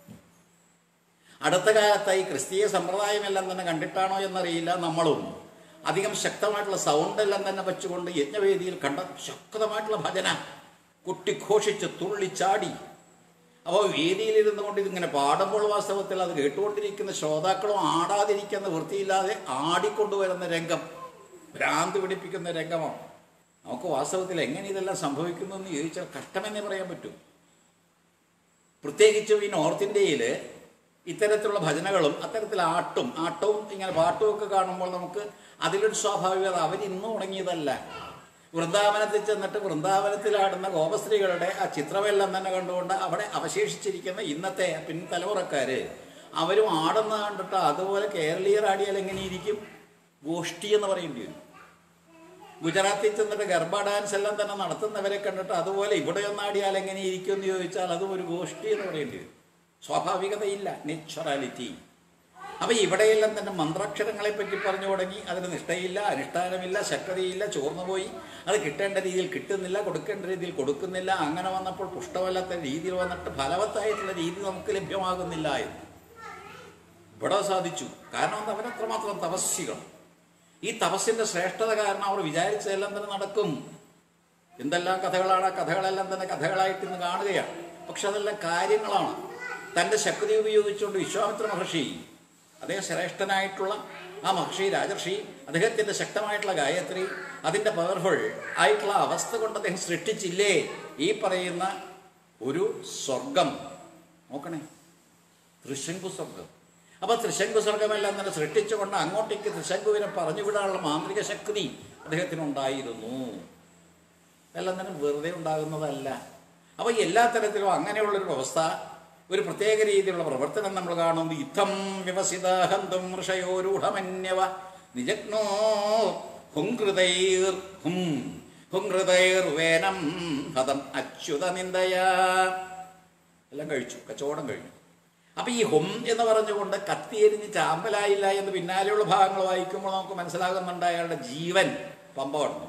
അടുത്ത കാലത്തായി ക്രിസ്തീയ സമ്പ്രദായമെല്ലാം തന്നെ കണ്ടിട്ടാണോ എന്നറിയില്ല, നമ്മളും അധികം ശക്തമായിട്ടുള്ള സൗണ്ടെല്ലാം തന്നെ വെച്ചുകൊണ്ട് യജ്ഞവേദിയിൽ കണ്ട ശക്തമായിട്ടുള്ള ഭജന കുട്ടിഘോഷിച്ച് തുള്ളിച്ചാടി. അപ്പോൾ വേദിയിലിരുന്നു കൊണ്ട് ഇതിങ്ങനെ പാടുമ്പോൾ വാസ്തവത്തിൽ അത് കേട്ടുകൊണ്ടിരിക്കുന്ന ശ്രോതാക്കളും ആടാതിരിക്കുന്ന വൃത്തിയില്ലാതെ ആടിക്കൊണ്ടുവരുന്ന രംഗം ഭ്രാന്ത് പിടിപ്പിക്കുന്ന രംഗമാണ്. നമുക്ക് വാസ്തവത്തിൽ എങ്ങനെ ഇതെല്ലാം സംഭവിക്കുന്നു എന്ന് ചോദിച്ചാൽ കഷ്ടമെന്നേ പറയാൻ പറ്റും. പ്രത്യേകിച്ചും ഈ നോർത്ത് ഇന്ത്യയിൽ ഇത്തരത്തിലുള്ള ഭജനകളും അത്തരത്തിൽ ആട്ടും ആട്ടവും ഇങ്ങനെ പാട്ടും ഒക്കെ കാണുമ്പോൾ നമുക്ക് അതിലൊരു സ്വാഭാവികത അവരിന്നും തുടങ്ങിയതല്ല. വൃന്ദാവനത്തിൽ ചെന്നിട്ട് വൃന്ദാവനത്തിലാടുന്ന ഗോപസ്ത്രീകളുടെ ആ ചിത്രമെല്ലാം തന്നെ കണ്ടുകൊണ്ട് അവിടെ അവശേഷിച്ചിരിക്കുന്ന ഇന്നത്തെ പിൻതലമുറക്കാർ അവരും ആടുന്ന കണ്ടിട്ട് അതുപോലെ കേരളീയർ ആടിയാൽ എങ്ങനെയിരിക്കും? ഗോഷ്ഠി എന്ന് പറയേണ്ടി വരും. ഗുജറാത്തിൽ ചെന്നിട്ട് ഗർഭ ഡാൻസ് എല്ലാം തന്നെ നടത്തുന്നവരെ കണ്ടിട്ട് അതുപോലെ ഇവിടെ ഒന്നാടിയാൽ എങ്ങനെ ഇരിക്കും എന്ന് ചോദിച്ചാൽ അതും ഒരു ഗോഷ്ഠി എന്ന് പറയേണ്ടി വരും. സ്വാഭാവികതയില്ല, നാച്ചുറാലിറ്റി. അപ്പം ഇവിടെയെല്ലാം തന്നെ മന്ത്രാക്ഷരങ്ങളെ പറ്റി പറഞ്ഞു തുടങ്ങി. അതിന് നിഷ്ഠയില്ല, അനുഷ്ഠാനമില്ല, ശക്തിയില്ല, ചോർന്നുപോയി. അത് കിട്ടേണ്ട രീതിയിൽ കിട്ടുന്നില്ല, കൊടുക്കേണ്ട രീതിയിൽ കൊടുക്കുന്നില്ല. അങ്ങനെ വന്നപ്പോൾ പുഷ്ടമല്ലാത്ത രീതിയിൽ വന്നിട്ട് ഫലവത്തായിട്ടുള്ള രീതി നമുക്ക് ലഭ്യമാകുന്നില്ല എന്ന് ഇവിടെ സാധിച്ചു. കാരണം എന്താ, അവരത്രമാത്രം തപസ്സികൾ. ഈ തപസ്സിൻ്റെ ശ്രേഷ്ഠത കാരണം അവർ വിചാരിച്ചതെല്ലാം തന്നെ നടക്കും. എന്തെല്ലാം കഥകളാണ്, ആ കഥകളെല്ലാം തന്നെ കഥകളായിട്ട് ഇന്ന് കാണുകയാണ്. പക്ഷെ അതെല്ലാം കാര്യങ്ങളാണ്. തൻ്റെ ശക്തി ഉപയോഗിച്ചുകൊണ്ട് വിശ്വാമിത്ര മഹർഷി, അദ്ദേഹം ശ്രേഷ്ഠനായിട്ടുള്ള ആ മഹർഷി രാജർഷി, അദ്ദേഹത്തിൻ്റെ ശക്തമായിട്ടുള്ള ഗായത്രി, അതിൻ്റെ പവർഫുൾ ആയിട്ടുള്ള അവസ്ഥ കൊണ്ട് അദ്ദേഹം സൃഷ്ടിച്ചില്ലേ ഈ പറയുന്ന ഒരു സ്വർഗം. നോക്കണേ, ത്രിശങ്കു സ്വർഗം. അപ്പോൾ ത്രിശങ്കു സ്വർഗമെല്ലാം തന്നെ സൃഷ്ടിച്ചുകൊണ്ട് അങ്ങോട്ടേക്ക് ത്രിശങ്കുവിനെ പറഞ്ഞുവിടാനുള്ള മാന്ത്രിക ശക്തി അദ്ദേഹത്തിനുണ്ടായിരുന്നു. എല്ലാം തന്നെ വെറുതെ ഉണ്ടാകുന്നതല്ല. അപ്പോൾ എല്ലാ തരത്തിലും അങ്ങനെയുള്ളൊരു വ്യവസ്ഥ, ഒരു പ്രത്യേക രീതിയിലുള്ള പ്രവർത്തനം നമ്മൾ കാണുന്നത്. യുദ്ധം വ്യവസിതഹന്തും ഋഷയോരൂഢമന്യവ നിജഗ്നോ ഹുംകൃതൈർ ഹും ഹുംകൃതൈർ വേനം ഹതം അച്യുത നിന്ദയാ. എല്ലാം കഴിച്ചു, കച്ചവടം കഴിഞ്ഞു. അപ്പം ഈ ഹും എന്ന് പറഞ്ഞുകൊണ്ട് കത്തിയെരിഞ്ഞ് ചാമ്പലായില്ല എന്ന് പിന്നാലെയുള്ള ഭാഗങ്ങൾ വായിക്കുമ്പോൾ നമുക്ക് മനസ്സിലാകുന്നുണ്ട് അയാളുടെ ജീവൻ പമ്പ കടന്നു,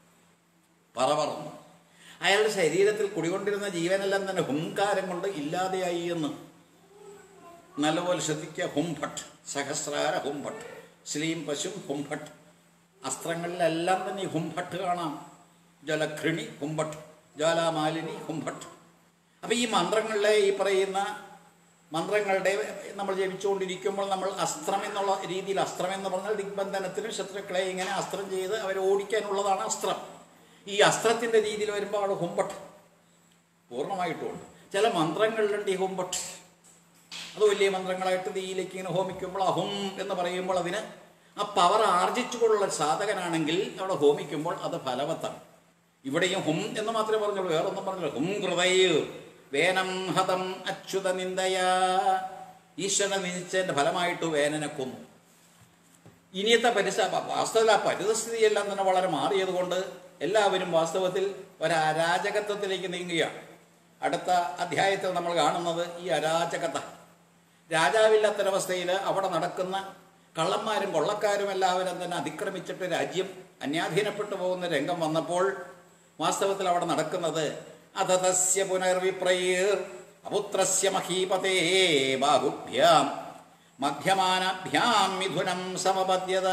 പറ പറന്നു. അയാളുടെ ശരീരത്തിൽ കുടികൊണ്ടിരുന്ന ജീവനെല്ലാം തന്നെ ഹുംകാരം കൊണ്ട് ഇല്ലാതെയായി എന്ന് നല്ലപോലെ ശ്രദ്ധിക്കുക. ഹുംഭട്ട്, സഹസ്രാര ഹുംഭട്ട്, സ്ലീം പശും ഹുംഭട്ട്. അസ്ത്രങ്ങളിലെല്ലാം തന്നെ ഈ ഹുംഭട്ട് കാണാം. ജലഘൃണി ഹുംഭട്ട്, ജ്വാലാമാലിനി ഹുംഭട്ട്. അപ്പം ഈ മന്ത്രങ്ങളിലെ ഈ പറയുന്ന മന്ത്രങ്ങളുടെ നമ്മൾ ജപിച്ചുകൊണ്ടിരിക്കുമ്പോൾ നമ്മൾ അസ്ത്രം എന്നുള്ള രീതിയിൽ, അസ്ത്രം എന്ന് പറഞ്ഞാൽ ദിഗ്ബന്ധനത്തിനും ശത്രുക്കളെ ഇങ്ങനെ അസ്ത്രം ചെയ്ത് അവരെ ഓടിക്കാനുള്ളതാണ് അസ്ത്രം. ഈ അസ്ത്രത്തിൻ്റെ രീതിയിൽ വരുമ്പോൾ അവിടെ ഹുംഭട്ട് പൂർണ്ണമായിട്ടുമുണ്ട്. ചില മന്ത്രങ്ങളിലുണ്ട് ഈ ഹുംഭട്ട്. അത് വലിയ മന്ത്രങ്ങളായിട്ട് തീയിലേക്ക് ഇങ്ങനെ ഹോമിക്കുമ്പോൾ അഹും എന്ന് പറയുമ്പോൾ അതിന് ആ പവർ ആർജിച്ചുകൊണ്ടുള്ള സാധകനാണെങ്കിൽ അവിടെ ഹോമിക്കുമ്പോൾ അത് ഫലവത്താണ്. ഇവിടെയും ഹും എന്ന് മാത്രമേ പറഞ്ഞുള്ളൂ, വേറൊന്നും പറഞ്ഞില്ല. ഹും ഹൃദയ വേനം ഹതം അച്യുത നിന്ദയാ. ഈശ്വരനെ നിന്ദിച്ചതിൻ്റെ ഫലമായിട്ട് വേനനെ കൊന്നു. ഇനിയത്തെ പരിസ വാസ്തവത്തിൽ ആ പരിതസ്ഥിതിയെല്ലാം തന്നെ വളരെ മാറിയത് കൊണ്ട് എല്ലാവരും വാസ്തവത്തിൽ ഒരു അരാജകത്വത്തിലേക്ക് നീങ്ങുകയാണ്. അടുത്ത അധ്യായത്തിൽ നമ്മൾ കാണുന്നത് ഈ അരാജകത. രാജാവില്ലാത്തൊരവസ്ഥയിൽ അവിടെ നടക്കുന്ന കള്ളന്മാരും കൊള്ളക്കാരും എല്ലാവരും തന്നെ അതിക്രമിച്ചിട്ട് രാജ്യം അന്യാധീനപ്പെട്ടു പോകുന്ന രംഗം വന്നപ്പോൾ വാസ്തവത്തിൽ അവിടെ നടക്കുന്നത് അധതസ്യ പുനർവിപ്രയീർ അപുത്രസ്യ മഹീപതേ ബാഹുഭ്യാം മധ്യമാനാഭ്യാം മിഥുനം സമപദ്യത.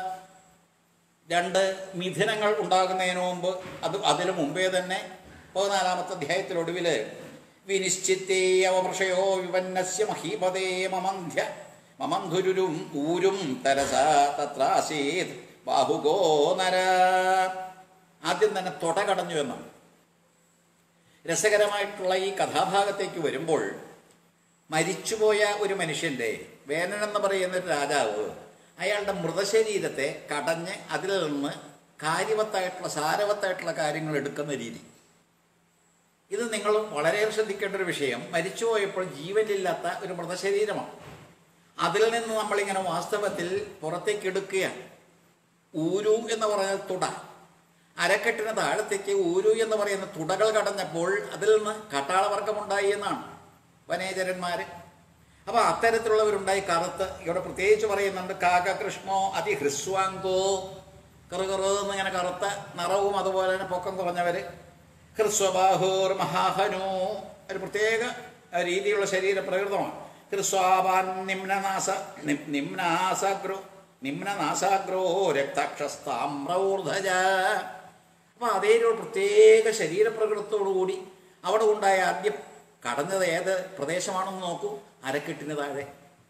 രണ്ട് മിഥുനങ്ങൾ ഉണ്ടാകുന്നതിന് മുമ്പ് അത് അതിനു മുമ്പേ തന്നെ പതിനാലാമത്തെ അധ്യായത്തിലൊടുവിൽ വിനിശ്ചിത്തേ അവമൃഷയോ വിപന്നസ്യ മഹീപതേ മമന്ധ്യ മമന്ധുരുരും ഊരും തരസ തത്രാസീത് ബാഹുഗോ നര. ആദ്യം തന്നെ തൊട കടഞ്ഞു എന്നാണ്. രസകരമായിട്ടുള്ള ഈ കഥാഭാഗത്തേക്ക് വരുമ്പോൾ മരിച്ചുപോയ ഒരു മനുഷ്യൻ്റെ, വേനൻ എന്ന് പറയുന്ന ഒരു രാജാവ് അയാളുടെ മൃതശരീരത്തെ കടഞ്ഞ് അതിൽ നിന്ന് കാര്യവത്തായിട്ടുള്ള സാരവത്തായിട്ടുള്ള കാര്യങ്ങൾ എടുക്കുന്ന രീതി, ഇത് നിങ്ങൾ വളരെ ശ്രദ്ധിക്കേണ്ട ഒരു വിഷയം. മരിച്ചുപോയപ്പോൾ ജീവനില്ലാത്ത ഒരു മൃതശരീരമാണ്. അതിൽ നിന്ന് നമ്മളിങ്ങനെ വാസ്തവത്തിൽ പുറത്തേക്ക് എടുക്കുകയാണ്. ഊരു എന്ന് പറയുന്നത് തുട, അരക്കെട്ടിന് താഴത്തേക്ക് ഊരു എന്ന് പറയുന്ന തുടകൾ കടഞ്ഞപ്പോൾ അതിൽ നിന്ന് കാട്ടാളവർഗമുണ്ടായി എന്നാണ് വനേചരന്മാർ. അപ്പോൾ അത്തരത്തിലുള്ളവരുണ്ടായി. കറുത്ത് ഇവിടെ പ്രത്യേകിച്ച് പറയുന്നുണ്ട്, കാക കൃഷ്ണോ അതിഹ്രസ്വാങ്കോ, കറുകറു എന്നിങ്ങനെ കറുത്ത നിറവും അതുപോലെ തന്നെ പൊക്കം കുറഞ്ഞവർ. ഹ്രസ്വബാഹൂർ മഹാഹനോ, ഒരു പ്രത്യേക രീതിയിലുള്ള ശരീരപ്രകൃതമാണ്. ഹ്രസ്വാപാൻ നിമ്നനാസ നിമ്നാസാഗ്രോ നിമ്നനാസാഗ്രോ രക്താക്ഷസ്താമ്രൂർധജ. അപ്പോൾ അതേ ഒരു പ്രത്യേക ശരീരപ്രകൃതത്തോടുകൂടി അവിടെ ഉണ്ടായ ആദ്യം കടഞ്ഞത് ഏത് പ്രദേശമാണെന്ന് നോക്കൂ, അരക്കെട്ടിന് താഴെ.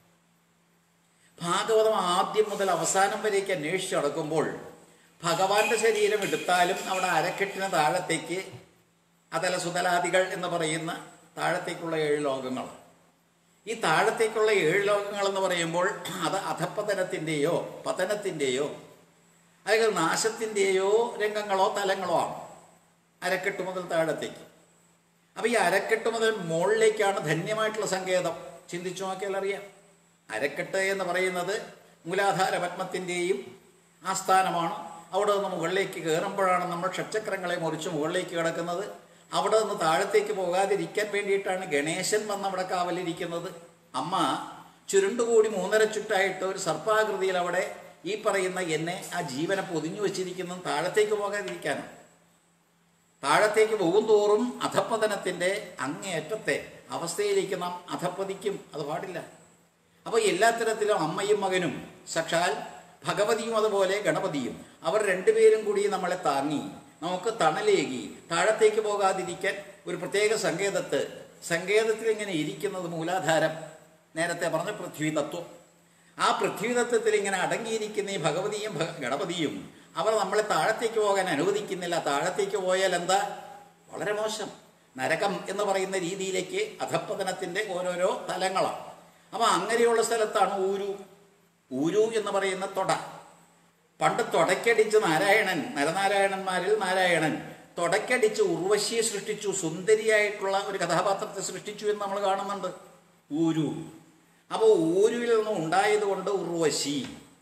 ഭാഗവതം ആദ്യം മുതൽ അവസാനം വരേക്ക് അന്വേഷിച്ച് നടക്കുമ്പോൾ ഭഗവാന്റെ ശരീരം എടുത്താലും അവിടെ അരക്കെട്ടിന് താഴത്തേക്ക് അതല സുതലാദികൾ എന്ന് പറയുന്ന താഴത്തേക്കുള്ള ഏഴ് ലോകങ്ങൾ. ഈ താഴത്തേക്കുള്ള ഏഴ് ലോകങ്ങൾ എന്ന് പറയുമ്പോൾ അത് അധപ്പതനത്തിൻ്റെയോ പതനത്തിൻ്റെയോ അല്ലെങ്കിൽ നാശത്തിൻ്റെയോ രംഗങ്ങളോ തലങ്ങളോ ആണ്. അരക്കെട്ട് മുതൽ താഴത്തേക്ക്. അപ്പോൾ ഈ അരക്കെട്ട് മുതൽ മുകളിലേക്കാണ് ധന്യമായിട്ടുള്ള സങ്കേതം. ചിന്തിച്ചു നോക്കിയാൽ അറിയാം. അരക്കെട്ട് എന്ന് പറയുന്നത് മൂലാധാര പത്മത്തിൻ്റെയും ആസ്ഥാനമാണ്. അവിടെ നിന്ന് മുകളിലേക്ക് കയറുമ്പോഴാണ് നമ്മൾ ഷഡ്ചക്രങ്ങളെ മുറിച്ച് മുകളിലേക്ക് കിടക്കുന്നത്. അവിടെ നിന്ന് താഴത്തേക്ക് പോകാതിരിക്കാൻ വേണ്ടിയിട്ടാണ് ഗണേശൻ വന്ന് അവിടെ കാവലിരിക്കുന്നത്. അമ്മ ചുരുണ്ടുകൂടി മൂന്നര ചുറ്റായിട്ട് ഒരു സർപ്പാകൃതിയിൽ അവിടെ ഈ പറയുന്ന എന്നെ ആ ജീവനെ പൊതിഞ്ഞു വച്ചിരിക്കുന്നത് താഴത്തേക്ക് പോകാതിരിക്കാനാണ്. താഴത്തേക്ക് പോകും തോറും അധപ്പതനത്തിൻ്റെ അങ്ങേയറ്റത്തെ അവസ്ഥയിലേക്ക് നാം അധപ്പതിക്കും. അത് പാടില്ല. അപ്പോൾ എല്ലാ തരത്തിലും അമ്മയും മകനും സാക്ഷാൽ ഭഗവതിയും അതുപോലെ ഗണപതിയും അവർ രണ്ടുപേരും കൂടി നമ്മളെ താങ്ങി നമുക്ക് തണലേകി താഴത്തേക്ക് പോകാതിരിക്കാൻ ഒരു പ്രത്യേക സങ്കേതത്ത് സങ്കേതത്തിൽ ഇങ്ങനെ ഇരിക്കുന്നത് മൂലാധാരം. നേരത്തെ പറഞ്ഞ പൃഥ്വിതത്വം. ആ പൃഥ്വിതത്വത്തിൽ ഇങ്ങനെ അടങ്ങിയിരിക്കുന്ന ഈ ഭഗവതിയും ഗണപതിയും അവർ നമ്മളെ താഴത്തേക്ക് പോകാൻ അനുവദിക്കുന്നില്ല. താഴത്തേക്ക് പോയാൽ എന്താ? വളരെ മോശം. നരകം എന്ന് പറയുന്ന രീതിയിലേക്ക് അധപ്പതനത്തിൻ്റെ ഓരോരോ തലങ്ങളാണ്. അപ്പോൾ അങ്ങനെയുള്ള സ്ഥലത്താണ് ഊരു. ഊരു എന്ന് പറയുന്ന തൊട. പണ്ട് തുടക്കടിച്ച് നാരായണൻ, നരനാരായണന്മാരിൽ നാരായണൻ തുടക്കടിച്ച് ഉർവശിയെ സൃഷ്ടിച്ചു, സുന്ദരിയായിട്ടുള്ള ഒരു കഥാപാത്രത്തെ സൃഷ്ടിച്ചു എന്ന് നമ്മൾ കാണുന്നുണ്ട്. ഊരു. അപ്പോൾ ഊരുവിൽ നിന്നും ഉണ്ടായതുകൊണ്ട് ഉർവശി.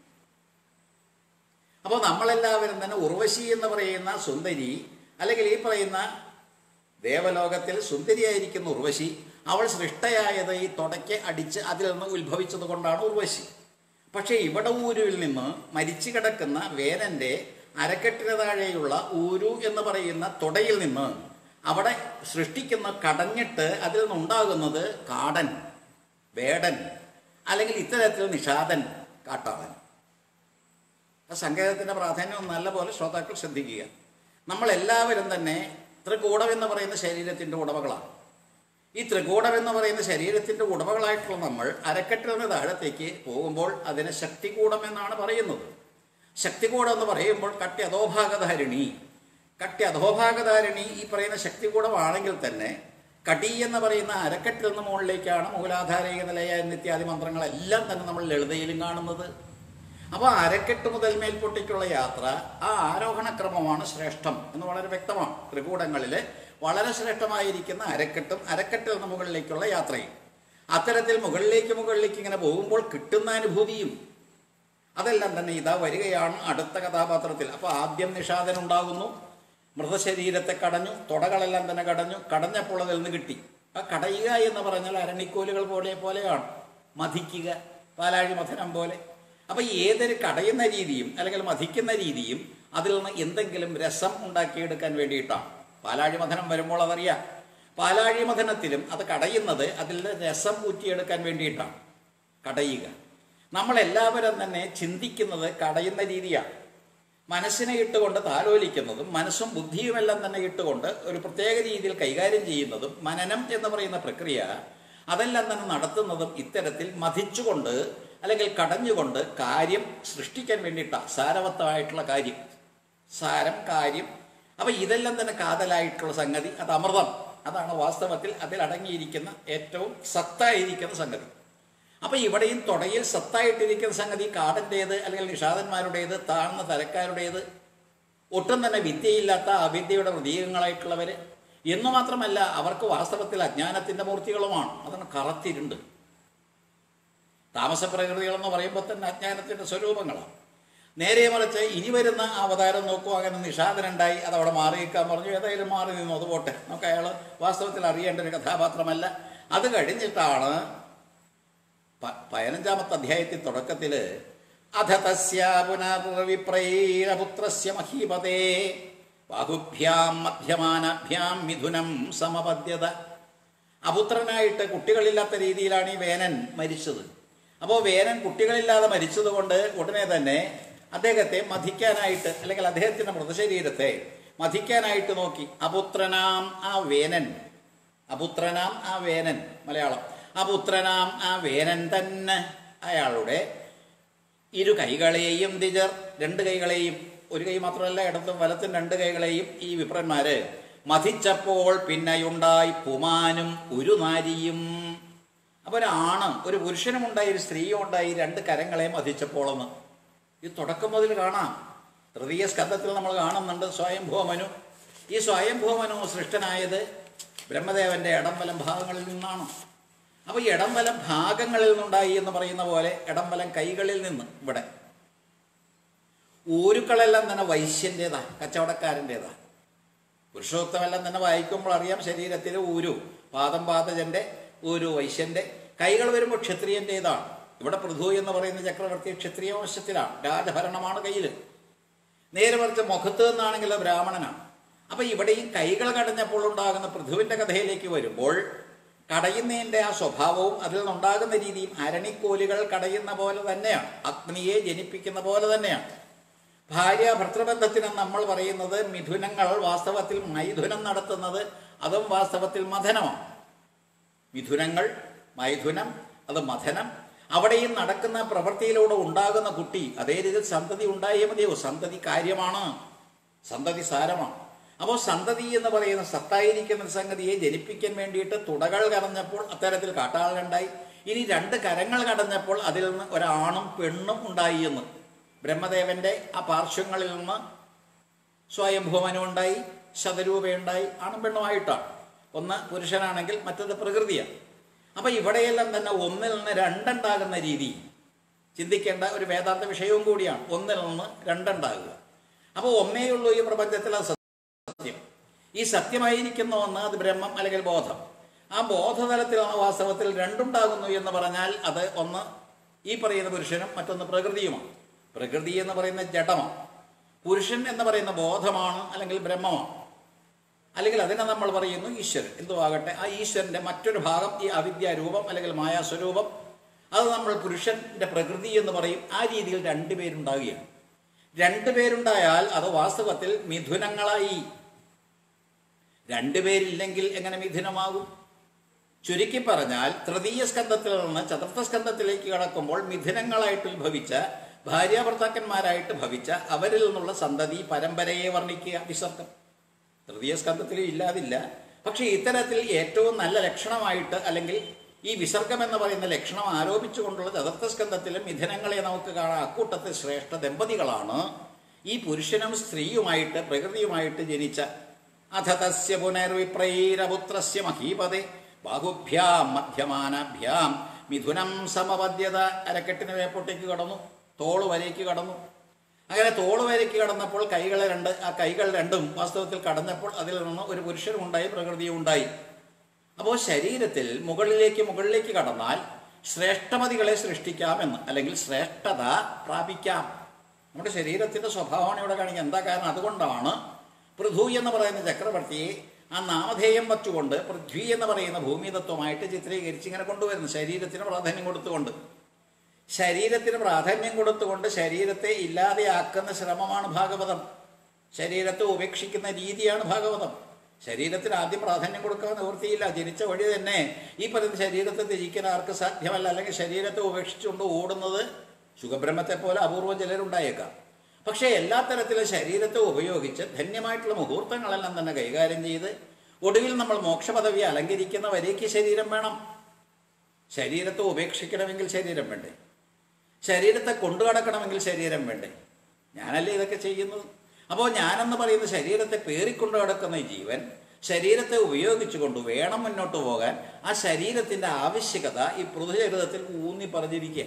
അപ്പോൾ നമ്മളെല്ലാവരും തന്നെ ഉർവശി എന്ന് പറയുന്ന സുന്ദരി, അല്ലെങ്കിൽ ഈ പറയുന്ന ദേവലോകത്തിൽ സുന്ദരിയായിരിക്കുന്ന ഉർവശി, അവൾ സൃഷ്ടയായത് ഈ തുടയ്ക്ക് അടിച്ച് അതിൽ നിന്ന് ഉത്ഭവിച്ചത് കൊണ്ടാണ് ഉർവശി. പക്ഷേ ഇവിടെ ഊരുവിൽ നിന്ന് മരിച്ചു കിടക്കുന്ന വേനൻ്റെ അരക്കെട്ടിന് താഴെയുള്ള ഊരു എന്ന് പറയുന്ന തുടയിൽ നിന്ന് അവിടെ സൃഷ്ടിക്കുന്ന കടഞ്ഞിട്ട് അതിൽ നിന്നുണ്ടാകുന്നത് കാടൻ, വേടൻ, അല്ലെങ്കിൽ ഇത്തരത്തിൽ നിഷാദൻ, കാട്ടാളൻ. ആ സങ്കേതത്തിൻ്റെ പ്രാധാന്യം നല്ലപോലെ ശ്രോതാക്കൾ ശ്രദ്ധിക്കുക. നമ്മളെല്ലാവരും തന്നെ ത്രികൂടം എന്ന് പറയുന്ന ശരീരത്തിൻ്റെ ഉടമകളാണ്. ഈ ത്രികൂടം എന്ന് പറയുന്ന ശരീരത്തിൻ്റെ ഉടമകളായിട്ടുള്ള നമ്മൾ അരക്കെട്ടിൽ നിന്ന് താഴത്തേക്ക് പോകുമ്പോൾ അതിനെ ശക്തികൂടം എന്നാണ് പറയുന്നത്. ശക്തികൂടം എന്ന് പറയുമ്പോൾ കട്ടി അധോഭാഗധാരിണി. കട്ടി അധോഭാഗധാരിണി ഈ പറയുന്ന ശക്തികൂടമാണെങ്കിൽ തന്നെ കടി എന്ന് പറയുന്ന അരക്കെട്ടിൽ നിന്ന് മുകളിലേക്കാണ് മൂലാധാരിക നിലയ എന്നിത്യാദി മന്ത്രങ്ങളെല്ലാം തന്നെ നമ്മൾ ലളിതയിലും കാണുന്നത്. അപ്പോൾ അരക്കെട്ട് മുതൽ മേൽപ്പൊട്ടിക്കുള്ള യാത്ര, ആ ആരോഹണക്രമമാണ് ശ്രേഷ്ഠം എന്ന് വളരെ വ്യക്തമാണ്. ത്രികൂടങ്ങളിൽ വളരെ ശ്രേഷ്ഠമായിരിക്കുന്ന അരക്കെട്ടും അരക്കെട്ടിൽ നിന്ന് മുകളിലേക്കുള്ള യാത്രയും. അത്തരത്തിൽ മുകളിലേക്ക് മുകളിലേക്ക് ഇങ്ങനെ പോകുമ്പോൾ കിട്ടുന്ന അനുഭൂതിയും അതെല്ലാം തന്നെ ഇതാ വരികയാണ് അടുത്ത കഥാപാത്രത്തിൽ. അപ്പോൾ ആദ്യം നിഷാദനുണ്ടാകുന്നു, മൃതശരീരത്തെ കടഞ്ഞു, തുടകളെല്ലാം തന്നെ കടഞ്ഞു. കടഞ്ഞപ്പോൾ അതിൽ നിന്ന് കിട്ടി. ആ കടയുക എന്ന് പറഞ്ഞാൽ അരണിക്കോലുകൾ പോലെ പോലെയാണ്, മഥിക്കുക, പാലാഴി മഥനം പോലെ. അപ്പം ഏതൊരു കടയുന്ന രീതിയും അല്ലെങ്കിൽ മഥിക്കുന്ന രീതിയും അതിൽ നിന്ന് എന്തെങ്കിലും രസം ഉണ്ടാക്കിയെടുക്കാൻ വേണ്ടിയിട്ടാണ്. പാലാഴി മഥനം വരുമ്പോൾ അതറിയാം. പാലാഴി മഥനത്തിലും അത് കടയുന്നത് അതിൽ രസം ഊറ്റിയെടുക്കാൻ വേണ്ടിയിട്ടാണ്. കടയുക. നമ്മളെല്ലാവരും തന്നെ ചിന്തിക്കുന്നത് കടയുന്ന രീതിയാണ്. മനസ്സിനെ ഇട്ടുകൊണ്ട് താലോലിക്കുന്നതും മനസ്സും ബുദ്ധിയുമെല്ലാം തന്നെ ഇട്ടുകൊണ്ട് ഒരു പ്രത്യേക രീതിയിൽ കൈകാര്യം ചെയ്യുന്നതും മനനം എന്ന് പറയുന്ന പ്രക്രിയ അതെല്ലാം തന്നെ നടത്തുന്നതും ഇത്തരത്തിൽ മഥിച്ചുകൊണ്ട് അല്ലെങ്കിൽ കടഞ്ഞുകൊണ്ട് കാര്യം സൃഷ്ടിക്കാൻ വേണ്ടിയിട്ടാണ്. സാരവത്തായിട്ടുള്ള കാര്യം, സാരം, കാര്യം. അപ്പം ഇതെല്ലാം തന്നെ കാതലായിട്ടുള്ള സംഗതി, അത് അമൃതം. അതാണ് വാസ്തവത്തിൽ അതിൽ അടങ്ങിയിരിക്കുന്ന ഏറ്റവും സത്തായിരിക്കുന്ന സംഗതി. അപ്പം ഇവിടെയും തുടയിൽ സത്തായിട്ടിരിക്കുന്ന സംഗതി കാടൻ്റേത് അല്ലെങ്കിൽ നിഷാദന്മാരുടേത്, താഴ്ന്ന തരക്കാരുടേത്, ഒട്ടും തന്നെ വിദ്യയില്ലാത്ത അവിദ്യയുടെ പ്രതീകങ്ങളായിട്ടുള്ളവർ എന്നു മാത്രമല്ല അവർക്ക് വാസ്തവത്തിൽ അജ്ഞാനത്തിൻ്റെ മൂർത്തികളുമാണ്. അതാണ് കറത്തിരുണ്ട്. താമസപ്രകൃതികളെന്ന് പറയുമ്പോൾ തന്നെ അജ്ഞാനത്തിൻ്റെ സ്വരൂപങ്ങളാണ്. നേരെ മറിച്ച് ഇനി വരുന്ന അവതാരം നോക്കൂ, അങ്ങനെ നിഷാദനുണ്ടായി, അതവിടെ മാറി നിൽക്കാൻ പറഞ്ഞു. ഏതായാലും മാറി നിന്നു, അത് പോട്ടെ, നമുക്ക് അയാൾ വാസ്തവത്തിൽ അറിയേണ്ട ഒരു കഥാപാത്രമല്ല. അത് കഴിഞ്ഞിട്ടാണ് പതിനഞ്ചാമത്തെ അധ്യായത്തിൽ തുടക്കത്തിൽ അധ തസ്യ പുനർവിപ്രൈരപുത്രസ്യ മഹീപതേ ബാഹുഭ്യാം മധ്യമാനാഭ്യാം മിഥുനം സമപദ്യത. അപുത്രനായിട്ട് കുട്ടികളില്ലാത്ത രീതിയിലാണ് ഈ വേനൻ മരിച്ചത്. അപ്പോൾ വേനൻ കുട്ടികളില്ലാതെ മരിച്ചതുകൊണ്ട് ഉടനെ തന്നെ അദ്ദേഹത്തെ മഥിക്കാനായിട്ട് അല്ലെങ്കിൽ അദ്ദേഹത്തിൻ്റെ മൃതശരീരത്തെ മഥിക്കാനായിട്ട് നോക്കി. അപുത്രനാം ആ വേനൻ, അപുത്രനാം ആ വേനൻ, മലയാളം അപുത്രനാം ആ വേനൻ തന്നെ അയാളുടെ ഇരു കൈകളെയും ദിജർ, രണ്ട് കൈകളെയും, ഒരു കൈ മാത്രമല്ല ഇടത്തും വലത്തും രണ്ട് കൈകളെയും ഈ വിപ്രന്മാര് മഥിച്ചപ്പോൾ പിന്നെയുണ്ടായി പുമാനും ഒരു നാരിയും. അപ്പോൾ ഒരാണ്, ഒരു പുരുഷനും ഉണ്ടായി, ഒരു സ്ത്രീയും ഉണ്ടായി, രണ്ട് കരങ്ങളെ മഥിച്ചപ്പോളെന്ന് ഇത് തുടക്കം മുതൽ കാണാം. തൃതീയ സ്കന്ധത്തിൽ നമ്മൾ കാണുന്നുണ്ട് സ്വയംഭൂമനു. ഈ സ്വയംഭൂമനു സൃഷ്ടനായത് ബ്രഹ്മദേവന്റെ ഇടംവലം ഭാഗങ്ങളിൽ നിന്നാണ്. അപ്പോൾ ഈ ഇടംവലം ഭാഗങ്ങളിൽ നിന്നുണ്ടായി എന്ന് പറയുന്ന പോലെ ഇടംവലം കൈകളിൽ നിന്ന്. ഇവിടെ ഊരുക്കളെല്ലാം തന്നെ വൈശ്യൻ്റെതാ, കച്ചവടക്കാരൻ്റെതാ. പുരുഷോത്തമെല്ലാം തന്നെ വായിക്കുമ്പോൾ അറിയാം ശരീരത്തിൽ ഊരു, പാദം പാദജന്റെ, ഊരു വൈശ്യന്റെ, കൈകൾ വരുമ്പോൾ ക്ഷത്രിയൻ്റെതാണ്. ഇവിടെ പൃഥു എന്ന് പറയുന്ന ചക്രവർത്തി ക്ഷത്രിയ വംശത്തിലാണ്, രാജഭരണമാണ് കയ്യിൽ. നേരെ മറിച്ച് മുഖത്ത് നിന്നാണെങ്കിൽ ബ്രാഹ്മണനാണ്. അപ്പം ഇവിടെ ഈ കൈകൾ കടഞ്ഞപ്പോൾ ഉണ്ടാകുന്ന പൃഥുവിൻ്റെ കഥയിലേക്ക് വരുമ്പോൾ കടയുന്നതിൻ്റെ ആ സ്വഭാവവും അതിൽ നിന്നുണ്ടാകുന്ന രീതിയും അരണിക്കോലുകൾ കടയുന്ന പോലെ തന്നെയാണ്, അഗ്നിയെ ജനിപ്പിക്കുന്ന പോലെ തന്നെയാണ്. ഭാര്യ ഭർത്തൃബന്ധത്തിന് നമ്മൾ പറയുന്നത് മിഥുനങ്ങൾ വാസ്തവത്തിൽ മൈഥുനം നടത്തുന്നത് അതും വാസ്തവത്തിൽ മഥനമാണ്. മിഥുനങ്ങൾ, മൈഥുനം, അത് മഥനം. അവിടെയും നടക്കുന്ന പ്രവൃത്തിയിലൂടെ ഉണ്ടാകുന്ന കുട്ടി അതേ രീതിയിൽ സന്തതി ഉണ്ടായേ മതിയോ. സന്തതി കാര്യമാണ്, സന്തതി സാരമാണ്. അപ്പോൾ സന്തതി എന്ന് പറയുന്ന സത്തായിരിക്കുന്ന സംഗതിയെ ജനിപ്പിക്കാൻ വേണ്ടിയിട്ട് തുടകൾ കടഞ്ഞപ്പോൾ അത്തരത്തിൽ കാട്ടാളുണ്ടായി. ഇനി രണ്ട് കരങ്ങൾ കടഞ്ഞപ്പോൾ അതിൽ നിന്ന് ഒരാണും പെണ്ണും ഉണ്ടായി എന്ന്. ബ്രഹ്മദേവന്റെ ആ പാർശ്വങ്ങളിൽ നിന്ന് സ്വയംഭൂമനും ഉണ്ടായി, ശതരൂപയുണ്ടായി, ആണും പെണ്ണുമായിട്ടാണ്. ഒന്ന് പുരുഷനാണെങ്കിൽ മറ്റത് പ്രകൃതിയാണ്. അപ്പം ഇവിടെയെല്ലാം തന്നെ ഒന്നിൽ നിന്ന് രണ്ടുണ്ടാകുന്ന രീതി ചിന്തിക്കേണ്ട ഒരു വേദാന്ത വിഷയവും കൂടിയാണ്. ഒന്നിൽ നിന്ന് രണ്ടുണ്ടാകുക. അപ്പോൾ ഒന്നേയുള്ളൂ ഈ പ്രപഞ്ചത്തിൽ അത് സത്യം. ഈ സത്യമായിരിക്കുന്ന ഒന്ന് അത് ബ്രഹ്മം അല്ലെങ്കിൽ ബോധം. ആ ബോധതലത്തിലാണ് വാസ്തവത്തിൽ രണ്ടുണ്ടാകുന്നു എന്ന് പറഞ്ഞാൽ അത് ഒന്ന് ഈ പറയുന്ന പുരുഷനും മറ്റൊന്ന് പ്രകൃതിയുമാണ്. പ്രകൃതി എന്ന് പറയുന്ന ജഡമാണ്, പുരുഷൻ എന്ന് പറയുന്ന ബോധമാണ് അല്ലെങ്കിൽ ബ്രഹ്മമാണ്, അല്ലെങ്കിൽ അതിനെ നമ്മൾ പറയുന്നു ഈശ്വരൻ. എന്തുവാകട്ടെ, ആ ഈശ്വരൻ്റെ മറ്റൊരു ഭാഗം ഈ അവിദ്യാരൂപം അല്ലെങ്കിൽ മായാസ്വരൂപം, അത് നമ്മൾ പുരുഷൻ്റെ പ്രകൃതി എന്ന് പറയും. ആ രീതിയിൽ രണ്ടുപേരുണ്ടാകുകയാണ്. രണ്ടുപേരുണ്ടായാൽ അത് വാസ്തവത്തിൽ മിഥുനങ്ങളായി. രണ്ടുപേരില്ലെങ്കിൽ എങ്ങനെ മിഥുനമാകും? ചുരുക്കി പറഞ്ഞാൽ തൃതീയ സ്കന്ധത്തിൽ നിന്ന് ചതുർത്ഥ സ്കന്ധത്തിലേക്ക് കടക്കുമ്പോൾ മിഥുനങ്ങളായിട്ട് ഉത്ഭവിച്ച, ഭാര്യാഭർത്താക്കന്മാരായിട്ട് ഭവിച്ച അവരിൽ നിന്നുള്ള സന്തതി പരമ്പരയെ വർണ്ണിക്കുക വിസർഗം. തൃതീയ സ്കന്ധത്തിലും ഇല്ലാതില്ല. പക്ഷേ ഇത്തരത്തിൽ ഏറ്റവും നല്ല ലക്ഷണമായിട്ട് അല്ലെങ്കിൽ ഈ വിസർഗം എന്ന് പറയുന്ന ലക്ഷണം ആരോപിച്ചുകൊണ്ടുള്ള ചതുർത്ഥ സ്കന്ധത്തിലും മിഥുനങ്ങളെ നമുക്ക് കാണാം. അക്കൂട്ടത്തിൽ ശ്രേഷ്ഠ ദമ്പതികളാണ് ഈ പുരുഷനും സ്ത്രീയുമായിട്ട് പ്രകൃതിയുമായിട്ട് ജനിച്ച. അധതസ്യ പുനർവിപ്രൈരപുത്രസ്യ മഹീപതേ ബാഹുഭ്യാം മധ്യമാനാഭ്യാം മിഥുനം സമപദ്യത. അരക്കെട്ടിന് വേപ്പൊട്ടേക്ക് കടന്നു, തോള് വരേക്ക് കടന്നു. അങ്ങനെ തോള് വരേക്ക് കടന്നപ്പോൾ കൈകളെ രണ്ട് ആ കൈകൾ രണ്ടും വാസ്തവത്തിൽ കടന്നപ്പോൾ അതിൽ നിന്ന് ഒരു പുരുഷനും ഉണ്ടായി, പ്രകൃതിയും ഉണ്ടായി. അപ്പോൾ ശരീരത്തിൽ മുകളിലേക്ക് മുകളിലേക്ക് കടന്നാൽ ശ്രേഷ്ഠമതികളെ സൃഷ്ടിക്കാമെന്ന് അല്ലെങ്കിൽ ശ്രേഷ്ഠത പ്രാപിക്കാം നമ്മുടെ ശരീരത്തിൻ്റെ സ്വഭാവമാണ് ഇവിടെ കാണിക്കുക. എന്താ കാരണം? അതുകൊണ്ടാണ് പൃഥു എന്ന് പറയുന്ന ചക്രവർത്തിയെ ആ നാമധേയം വച്ചുകൊണ്ട് പൃഥ്വി എന്ന് പറയുന്ന ഭൂമിതത്വമായിട്ട് ചിത്രീകരിച്ച് ഇങ്ങനെ കൊണ്ടുവരുന്നു. ശരീരത്തിന് പ്രാധാന്യം കൊടുത്തുകൊണ്ട് ശരീരത്തിന് പ്രാധാന്യം കൊടുത്തുകൊണ്ട് ശരീരത്തെ ഇല്ലാതെയാക്കുന്ന ശ്രമമാണ് ഭാഗവതം. ശരീരത്തെ ഉപേക്ഷിക്കുന്ന രീതിയാണ് ഭാഗവതം. ശരീരത്തിന് ആദ്യം പ്രാധാന്യം കൊടുക്കാൻ നിവൃത്തിയില്ല. ജനിച്ച വഴി തന്നെ ഈ പറയുന്ന ശരീരത്തെ ത്യജിക്കാൻ ആർക്ക് സാധ്യമല്ല. അല്ലെങ്കിൽ ശരീരത്തെ ഉപേക്ഷിച്ചുകൊണ്ട് ഓടുന്നത് സുഖബ്രഹ്മത്തെ പോലെ അപൂർവം ചിലരുണ്ടായേക്കാം. പക്ഷേ എല്ലാ തരത്തിലും ശരീരത്തെ ഉപയോഗിച്ച് ധന്യമായിട്ടുള്ള മുഹൂർത്തങ്ങളെല്ലാം തന്നെ കൈകാര്യം ചെയ്ത് ഒടുവിൽ നമ്മൾ മോക്ഷപദവി അലങ്കരിക്കുന്ന വരേക്ക് ശരീരം വേണം. ശരീരത്തെ ഉപേക്ഷിക്കണമെങ്കിൽ ശരീരം വേണ്ടേ? ശരീരത്തെ കൊണ്ടു നടക്കണമെങ്കിൽ ശരീരം വേണ്ടേ? ഞാനല്ലേ ഇതൊക്കെ ചെയ്യുന്നത്. അപ്പോൾ ഞാനെന്ന് പറയുന്ന ശരീരത്തെ പേറിക്കൊണ്ടു നടക്കുന്ന ഈ ജീവൻ ശരീരത്തെ ഉപയോഗിച്ചുകൊണ്ട് വേണം മുന്നോട്ട് പോകാൻ. ആ ശരീരത്തിൻ്റെ ആവശ്യകത ഈ പൃഥുചരിതത്തിൽ ഊന്നി പറഞ്ഞിരിക്കുക.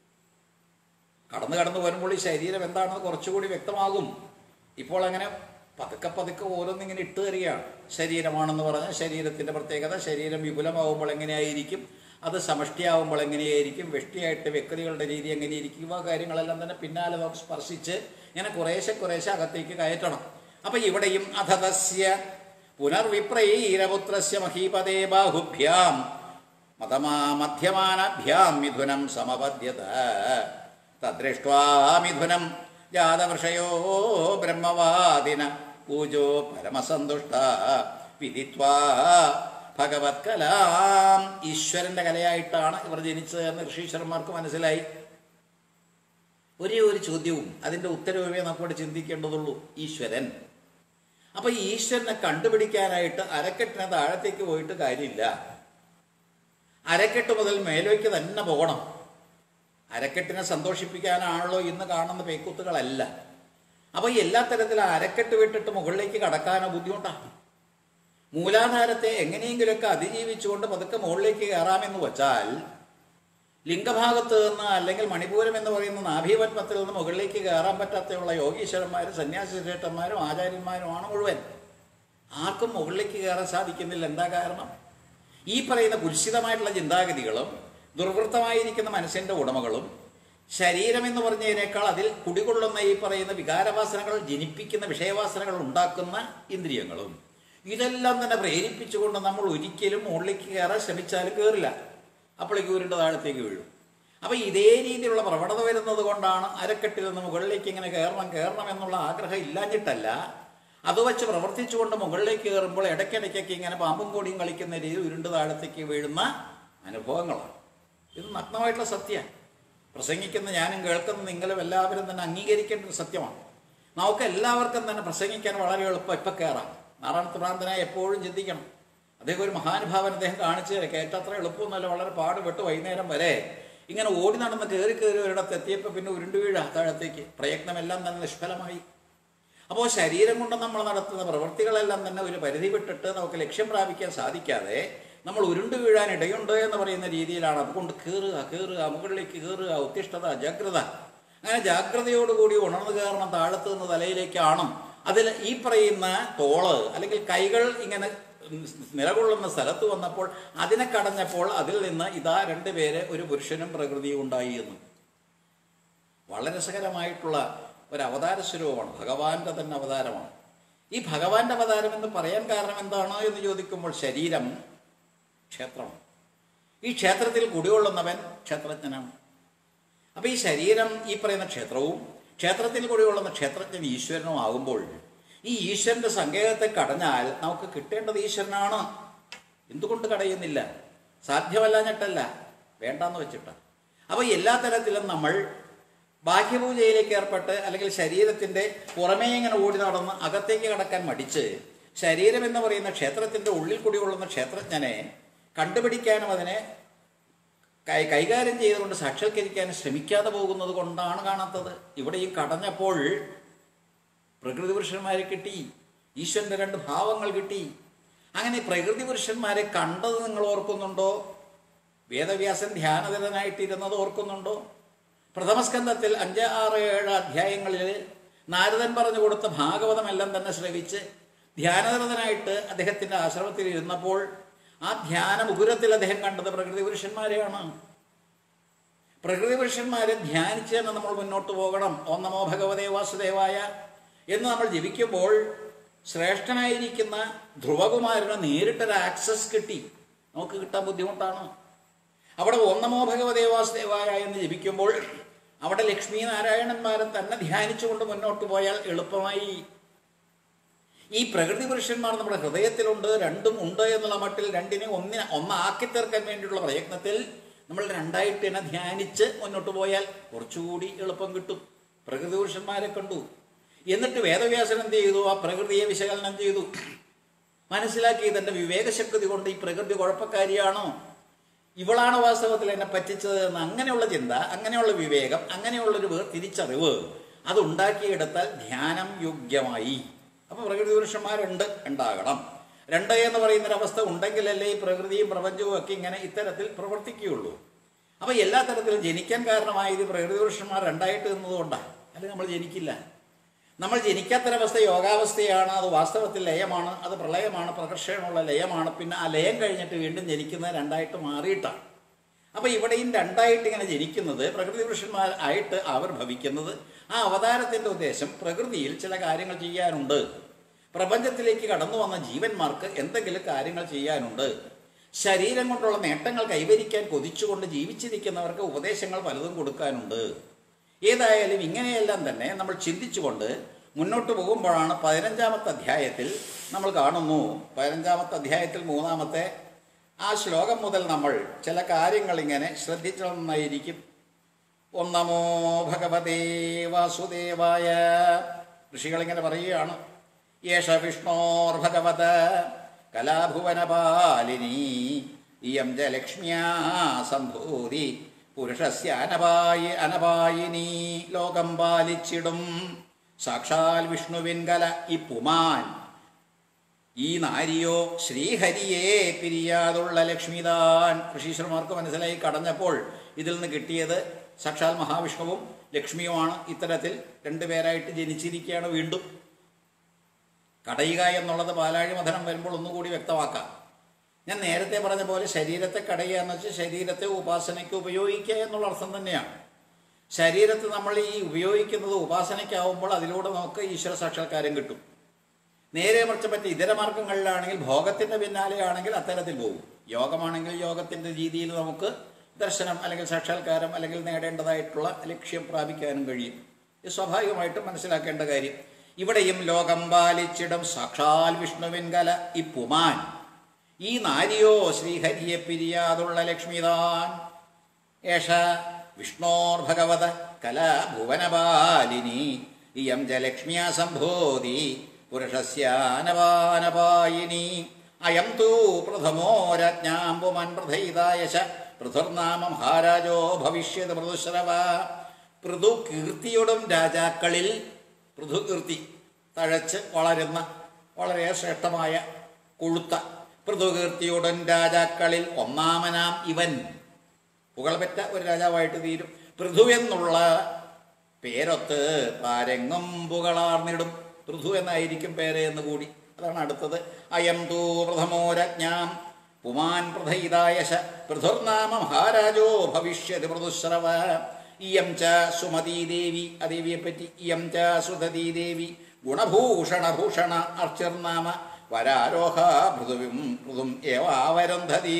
കടന്നു കടന്നു വരുമ്പോൾ ഈ ശരീരം എന്താണെന്ന് കുറച്ചുകൂടി വ്യക്തമാകും. ഇപ്പോൾ അങ്ങനെ പതുക്കെ പതുക്കെ ഓരോന്നിങ്ങനെ ഇട്ട് തരികയാണ്. ശരീരമാണെന്ന് പറഞ്ഞാൽ ശരീരത്തിൻ്റെ പ്രത്യേകത, ശരീരം വിപുലമാകുമ്പോൾ എങ്ങനെയായിരിക്കും, അത് സമഷ്ടിയാവുമ്പോൾ എങ്ങനെയായിരിക്കും, വെഷ്ടിയായിട്ട് വ്യക്തികളുടെ രീതി എങ്ങനെയിരിക്കും, ഇവ കാര്യങ്ങളെല്ലാം തന്നെ പിന്നാലെ നമുക്ക് സ്പർശിച്ച് ഇങ്ങനെ കുറേശ്ശെ കുറേശ്ശെ അകത്തേക്ക് കയറ്റണം. അപ്പം ഇവിടെയും അധതസ്യ പുനർവിപ്രൈരപുത്രസ്യ മഹീപദേ ബാഹുഭ്യാം മതമാ മധ്യമാനാഭ്യാം മിഥുനം സമപദ്യത തദ്ദൃഷ്ട്വാ മിഥുനം ജാതവൃഷയോ ബ്രഹ്മവാദിന പൂജോ പരമസന്തുഷ്ട വിദിത്വാ ഭഗവത് കലാം. ഈശ്വരൻ്റെ കലയായിട്ടാണ് ഇവർ ജനിച്ചതെന്ന് ഋഷീശ്വരന്മാർക്ക് മനസ്സിലായി. ഒരേ ഒരു ചോദ്യവും അതിൻ്റെ ഉത്തരവേ നമുക്കിവിടെ ചിന്തിക്കേണ്ടതുള്ളൂ. ഈശ്വരൻ. അപ്പം ഈ ഈശ്വരനെ കണ്ടുപിടിക്കാനായിട്ട് അരക്കെട്ടിനെ താഴത്തേക്ക് പോയിട്ട് കാര്യമില്ല. അരക്കെട്ട് മുതൽ മേലേക്ക് തന്നെ പോകണം. അരക്കെട്ടിനെ സന്തോഷിപ്പിക്കാനാണല്ലോ ഇന്ന് കാണുന്ന പേക്കൂത്തുകളല്ല. അപ്പോൾ എല്ലാ തരത്തിലും അരക്കെട്ട് വിട്ടിട്ട് മുകളിലേക്ക് കടക്കാനോ ബുദ്ധിമുട്ടാണ്. മൂലാധാരത്തെ എങ്ങനെയെങ്കിലുമൊക്കെ അതിജീവിച്ചുകൊണ്ട് പതുക്കെ മുകളിലേക്ക് കയറാമെന്ന് വച്ചാൽ ലിംഗഭാഗത്ത് നിന്ന് അല്ലെങ്കിൽ മണിപൂരം എന്ന് പറയുന്ന നാഭീപത്മത്തിൽ നിന്ന് മുകളിലേക്ക് കയറാൻ പറ്റാത്തുള്ള യോഗീശ്വരന്മാരും സന്യാസിശ്രേഷ്ഠന്മാരും ആചാര്യന്മാരുമാണ് മുഴുവൻ. ആർക്കും മുകളിലേക്ക് കയറാൻ സാധിക്കുന്നില്ല. എന്താ കാരണം? ഈ പറയുന്ന കുൽസിതമായിട്ടുള്ള ചിന്താഗതികളും ദുർവൃത്തമായിരിക്കുന്ന മനസ്സിൻ്റെ ഉടമകളും ശരീരം എന്ന് പറഞ്ഞതിനേക്കാൾ അതിൽ കുടികൊള്ളുന്ന ഈ പറയുന്ന വികാരവാസനകൾ ജനിപ്പിക്കുന്ന വിഷയവാസനകൾ ഉണ്ടാക്കുന്ന ഇന്ദ്രിയങ്ങളും ഇതെല്ലാം തന്നെ പ്രേരിപ്പിച്ചുകൊണ്ട് നമ്മൾ ഒരിക്കലും മുകളിലേക്ക് കയറാൻ ശ്രമിച്ചാലും കയറില്ല. അപ്പോഴേക്ക് ഉരുണ്ട താഴത്തേക്ക് വീഴും. അപ്പോൾ ഇതേ രീതിയിലുള്ള പ്രവണത വരുന്നത് കൊണ്ടാണ് അരക്കെട്ടിൽ നിന്ന് മുകളിലേക്ക് ഇങ്ങനെ കയറണം കയറണം എന്നുള്ള ആഗ്രഹം ഇല്ലാഞ്ഞിട്ടല്ല, അത് വെച്ച് പ്രവർത്തിച്ചുകൊണ്ട് മുകളിലേക്ക് കയറുമ്പോൾ ഇടയ്ക്കിടയ്ക്കൊക്കെ ഇങ്ങനെ പാമ്പും കോടിയും കളിക്കുന്ന രീതി ഉരുണ്ട് താഴത്തേക്ക് വീഴുന്ന അനുഭവങ്ങളാണ്. ഇത് നഗ്നമായിട്ടുള്ള സത്യമാണ്. പ്രസംഗിക്കുന്ന ഞാനും കേൾക്കുന്ന നിങ്ങളും എല്ലാവരും തന്നെ അംഗീകരിക്കേണ്ട ഒരു സത്യമാണ്. നമുക്ക് എല്ലാവർക്കും തന്നെ പ്രസംഗിക്കാൻ വളരെ എളുപ്പം. ഇപ്പം കയറാം. നാരായണത്ത് ഭ്രാന്തനായി എപ്പോഴും ചിന്തിക്കണം. അദ്ദേഹം ഒരു മഹാനുഭാവൻ അദ്ദേഹം കാണിച്ചു തരാം. കയറ്റത്ര എളുപ്പമൊന്നുമല്ല, വളരെ പാടുപെട്ട് വൈകുന്നേരം വരെ ഇങ്ങനെ ഓടി നടന്ന് കയറി കയറി ഒരിടത്ത് എത്തിയപ്പോൾ പിന്നെ ഉരുണ്ടു വീഴ താഴത്തേക്ക്. പ്രയത്നമെല്ലാം തന്നെ നിഷ്ഫലമായി. അപ്പോൾ ശരീരം കൊണ്ട് നമ്മൾ നടത്തുന്ന പ്രവൃത്തികളെല്ലാം തന്നെ ഒരു പരിധി വിട്ടിട്ട് നമുക്ക് ലക്ഷ്യം പ്രാപിക്കാൻ സാധിക്കാതെ നമ്മൾ ഉരുണ്ടു വീഴാൻ ഇടയുണ്ട് എന്ന് പറയുന്ന രീതിയിലാണ്. അതുകൊണ്ട് കയറുക കയറുക മുകളിലേക്ക് കയറുക, ഉത്തിഷ്ഠത, ജാഗ്രത. അങ്ങനെ ജാഗ്രതയോടുകൂടി ഉണർന്നു കയറണം. താഴത്ത് നിന്ന് തലയിലേക്കാണ്. അതിൽ ഈ പറയുന്ന തോള് അല്ലെങ്കിൽ കൈകൾ ഇങ്ങനെ നിലകൊള്ളുന്ന സ്ഥലത്ത് വന്നപ്പോൾ അതിനെ കടഞ്ഞപ്പോൾ അതിൽ നിന്ന് ഇതാ രണ്ട് പേര്, ഒരു പുരുഷനും പ്രകൃതിയും ഉണ്ടായി എന്ന്. വളരെ രസകരമായിട്ടുള്ള ഒരു അവതാര സ്വരൂപമാണ്. ഭഗവാന്റെ തന്നെ അവതാരമാണ്. ഈ ഭഗവാന്റെ അവതാരം എന്ന് പറയാൻ കാരണം എന്താണ് എന്ന് ചോദിക്കുമ്പോൾ ശരീരം ക്ഷേത്രമാണ്. ഈ ക്ഷേത്രത്തിൽ കുടികൊള്ളുന്നവൻ ക്ഷേത്രജ്ഞനാണ്. അപ്പോൾ ഈ ശരീരം ഈ പറയുന്ന ക്ഷേത്രവും ക്ഷേത്രത്തിൽ കുടികൊള്ളുന്ന ക്ഷേത്രജ്ഞൻ ഈശ്വരനും ആകുമ്പോൾ ഈ ഈശ്വരൻ്റെ സങ്കേതത്തെ കടഞ്ഞാൽ നമുക്ക് കിട്ടേണ്ടത് ഈശ്വരനാണ്. എന്തുകൊണ്ട് കടയുന്നില്ല? സാധ്യമല്ലാഞ്ഞിട്ടല്ല, വേണ്ടാന്ന് വെച്ചിട്ടാണ്. അപ്പോൾ എല്ലാ തരത്തിലും നമ്മൾ ബാഹ്യപൂജയിലേക്ക് ഏർപ്പെട്ട് അല്ലെങ്കിൽ ശരീരത്തിൻ്റെ പുറമേ ഇങ്ങനെ ഓടി നടന്ന് അകത്തേക്ക് കടക്കാൻ മടിച്ച് ശരീരം എന്ന് പറയുന്ന ക്ഷേത്രത്തിൻ്റെ ഉള്ളിൽ കുടികൊള്ളുന്ന ക്ഷേത്രജ്ഞനെ കണ്ടുപിടിക്കാനും അതിനെ കൈ കൈകാര്യം ചെയ്തുകൊണ്ട് സാക്ഷാത്കരിക്കാനും ശ്രമിക്കാതെ പോകുന്നത് കൊണ്ടാണ് കാണാത്തത്. ഇവിടെ ഈ കടഞ്ഞപ്പോൾ പ്രകൃതി പുരുഷന്മാരെ കിട്ടി, ഈശ്വരൻ്റെ രണ്ട് ഭാവങ്ങൾ കിട്ടി. അങ്ങനെ പ്രകൃതി പുരുഷന്മാരെ കണ്ടത് നിങ്ങൾ ഓർക്കുന്നുണ്ടോ? വേദവ്യാസൻ ധ്യാനനിരതനായിട്ടിരുന്നത് ഓർക്കുന്നുണ്ടോ? പ്രഥമസ്കന്ധത്തിൽ അഞ്ച് ആറ് ഏഴ് അധ്യായങ്ങളിൽ നാരദൻ പറഞ്ഞു കൊടുത്ത ഭാഗവതമെല്ലാം തന്നെ ശ്രവിച്ച് ധ്യാനനിരതനായിട്ട് അദ്ദേഹത്തിൻ്റെ ആശ്രമത്തിൽ ഇരുന്നപ്പോൾ ആ ധ്യാന മുകുരത്തിൽ അദ്ദേഹം കണ്ടത് പ്രകൃതി പുരുഷന്മാരെയാണ്. പ്രകൃതി പുരുഷന്മാരെ ധ്യാനിച്ച് തന്നെ നമ്മൾ മുന്നോട്ട് പോകണം. ഓം നമോ ഭഗവതേ വാസുദേവായ എന്ന് നമ്മൾ ജപിക്കുമ്പോൾ ശ്രേഷ്ഠനായിരിക്കുന്ന ധ്രുവകുമാരന് നേരിട്ടൊരു ആക്സസ് കിട്ടി. നമുക്ക് കിട്ടാൻ ബുദ്ധിമുട്ടാണ്. അവിടെ ഓം നമോ ഭഗവതേ വാസുദേവായ എന്ന് ജപിക്കുമ്പോൾ അവിടെ ലക്ഷ്മി നാരായണന്മാരെ തന്നെ ധ്യാനിച്ചുകൊണ്ട് മുന്നോട്ട് പോയാൽ എളുപ്പമായി. ഈ പ്രകൃതി പുരുഷന്മാർ നമ്മുടെ ഹൃദയത്തിലുണ്ട്, രണ്ടും ഉണ്ട് എന്നുള്ള മട്ടിൽ രണ്ടിനെ ഒന്നിനെ ഒന്നാക്കി തീർക്കാൻ വേണ്ടിയുള്ള പ്രയത്നത്തിൽ നമ്മൾ രണ്ടായിട്ട് തന്നെ ധ്യാനിച്ച് മുന്നോട്ട് പോയാൽ കുറച്ചുകൂടി എളുപ്പം കിട്ടും. പ്രകൃതി പുരുഷന്മാരെ കണ്ടു, എന്നിട്ട് വേദവ്യാസൻ എന്ത് ചെയ്തു? ആ പ്രകൃതിയെ വിശകലനം ചെയ്തു, മനസ്സിലാക്കി തൻ്റെ വിവേകശക്തി കൊണ്ട് ഈ പ്രകൃതി കുഴപ്പക്കാരിയാണോ, ഇവളാണ് വാസ്തവത്തിൽ എന്നെ പറ്റിച്ചത് എന്ന് അങ്ങനെയുള്ള ചിന്ത, അങ്ങനെയുള്ള വിവേകം, അങ്ങനെയുള്ളൊരു തിരിച്ചറിവ് അതുണ്ടാക്കിയെടുത്താൽ ധ്യാനം യോഗ്യമായി. അപ്പോൾ പ്രകൃതി പുരുഷന്മാരുണ്ട്, ഉണ്ടാകണം. രണ്ട് എന്ന് പറയുന്നൊരവസ്ഥ ഉണ്ടെങ്കിലല്ലേ ഈ പ്രകൃതിയും പ്രപഞ്ചവും ഒക്കെ ഇങ്ങനെ ഇത്തരത്തിൽ പ്രവർത്തിക്കുകയുള്ളൂ. അപ്പോൾ എല്ലാ തരത്തിലും ജനിക്കാൻ കാരണമായത് പ്രകൃതി പുരുഷന്മാർ രണ്ടായിട്ട് നിന്നതുകൊണ്ടാണ്. അല്ലെങ്കിൽ നമ്മൾ ജനിക്കില്ല. നമ്മൾ ജനിക്കാത്തൊരവസ്ഥ യോഗാവസ്ഥയാണ്. അത് വാസ്തവത്തിൽ ലയമാണ്, അത് പ്രളയമാണ്, പ്രകർഷണമുള്ള ലയമാണ്. പിന്നെ ആ ലയം കഴിഞ്ഞിട്ട് വീണ്ടും ജനിക്കുന്നത് രണ്ടായിട്ട് മാറിയിട്ടാണ്. അപ്പോൾ ഇവിടെയും രണ്ടായിട്ട് ഇങ്ങനെ ജനിക്കുന്നത്, പ്രകൃതി പുരുഷന്മാർ ആയിട്ട് ആവിർഭവിക്കുന്നത്, ആ അവതാരത്തിൻ്റെ ഉദ്ദേശം പ്രകൃതിയിൽ ചില കാര്യങ്ങൾ ചെയ്യാനുണ്ട്. പ്രപഞ്ചത്തിലേക്ക് കടന്നു വന്ന ജീവന്മാർക്ക് എന്തെങ്കിലും കാര്യങ്ങൾ ചെയ്യാനുണ്ട്. ശരീരം കൊണ്ടുള്ള നേട്ടങ്ങൾ കൈവരിക്കാൻ കൊതിച്ചുകൊണ്ട് ജീവിച്ചിരിക്കുന്നവർക്ക് ഉപദേശങ്ങൾ പലതും കൊടുക്കാനുണ്ട്. ഏതായാലും ഇങ്ങനെയെല്ലാം തന്നെ നമ്മൾ ചിന്തിച്ചുകൊണ്ട് മുന്നോട്ട് പോകുമ്പോഴാണ് പതിനഞ്ചാമത്തെ അധ്യായത്തിൽ നമ്മൾ കാണുന്നു. പതിനഞ്ചാമത്തെ അധ്യായത്തിൽ മൂന്നാമത്തെ ആ ശ്ലോകം മുതൽ നമ്മൾ ചില കാര്യങ്ങൾ ഇങ്ങനെ ശ്രദ്ധിച്ചു നന്നായിരിക്കും. ഓം നമോ ഭഗവതേ വാസുദേവായ. ഋഷികളിങ്ങനെ പറയുകയാണ്, യേശ വിഷ്ണോർ ഭഗവത കലാഭുവനപാലിനി ഇയം ജ ലക്ഷ്മ്യാ സംഭൂതി പുരുഷസ്യ അനപായി അനപായിനി. ലോകം പാലിച്ചിടും സാക്ഷാൽ വിഷ്ണുവിൻ കല ഈ പുമാൻ. ഈ നാരിയോ ശ്രീഹരിയെ പിരിയാതുള്ള ലക്ഷ്മിതാൻ. ഋഷീശ്വരന്മാർക്ക് മനസ്സിലായി കടഞ്ഞപ്പോൾ ഇതിൽ നിന്ന് കിട്ടിയത് സാക്ഷാൽ മഹാവിഷ്ണുവും ലക്ഷ്മിയുമാണ്. ഇത്തരത്തിൽ രണ്ടുപേരായിട്ട് ജനിച്ചിരിക്കുകയാണ്. വീണ്ടും കടയുക എന്നുള്ളത് പാലാഴി മഥനം വരുമ്പോൾ ഒന്നുകൂടി വ്യക്തമാക്കാം. ഞാൻ നേരത്തെ പറഞ്ഞ പോലെ ശരീരത്തെ കടയുക എന്ന് വെച്ചാൽ ശരീരത്തെ ഉപാസനയ്ക്ക് ഉപയോഗിക്കുക എന്നുള്ള അർത്ഥം തന്നെയാണ്. ശരീരത്തെ നമ്മൾ ഈ ഉപയോഗിക്കുന്നത് ഉപാസനയ്ക്കാവുമ്പോൾ അതിലൂടെ നമുക്ക് ഈശ്വര സാക്ഷാത്കാരം കിട്ടും. നേരെ മറിച്ച് മറ്റ് ഇതര മാർഗങ്ങളിലാണെങ്കിൽ ഭോഗത്തിൻ്റെ പിന്നാലെയാണെങ്കിൽ അത്തരത്തിൽ പോകും. യോഗമാണെങ്കിൽ യോഗത്തിൻ്റെ രീതിയിൽ നമുക്ക് ദർശനം അല്ലെങ്കിൽ സാക്ഷാത്കാരം അല്ലെങ്കിൽ നേടേണ്ടതായിട്ടുള്ള ലക്ഷ്യം പ്രാപിക്കാനും കഴിയും. ഇത് സ്വാഭാവികമായിട്ടും മനസ്സിലാക്കേണ്ട കാര്യം. ഇവിടെയും ലോകം പാലിച്ചിടം സാക്ഷാൽ വിഷ്ണുവിൻ കല ഈ പുമാൻ. ഈ നാരിയോ ശ്രീഹരിയെ പിരിയാതുള്ള ലക്ഷ്മിതാൻ. ഏഷ വിഷ്ണോർ ഭഗവത കല ഭുവനപാലിനി ഇയം ജ ലക്ഷ്മ്യാ സംഭൂതി പുരുഷസ്യാനപാനപായിനി. അയം തൂ പ്രഥമോ രാജ്ഞാംബുമൻ പ്രഥയിതായശ പൃഥുർനാമ മഹാരാജോ ഭവിഷ്യത് മൃദുശ്രവ. പൃഥു കീർത്തിയോടും രാജാക്കളിൽ പൃഥുകീർത്തി തഴച്ച് വളരുന്ന വളരെ ശ്രേഷ്ഠമായ കൊഴുത്ത പൃഥുകീർത്തിയോടും രാജാക്കളിൽ ഒന്നാമനാം ഇവൻ പുകൾപെറ്റ ഒരു രാജാവായിട്ട് തീരും. പൃഥു എന്നുള്ള പേരൊത്ത് പാരെങ്ങും പുകളാർന്നിടും. പൃഥു എന്നായിരിക്കും പേര് എന്ന് കൂടി. അതാണ് അടുത്തത്. അയം തൂ പ്രഥമോ രാജ്ഞാം പുമാൻ പ്രഥയിതായശ പൃഥുർനാമ മഹാരാജോ ഭവിഷ്യത് മൃദുശ്രവ. ഇയം ച സുമതീദേവി, ആ ദേവിയെപ്പറ്റി. ഇയം ച സുധതീദേവി ഗുണഭൂഷണഭൂഷണ അർച്ചിർനാമ വരാരോഹ പൃഥുവിം പൃഥും ഏവാവരന്ധതി.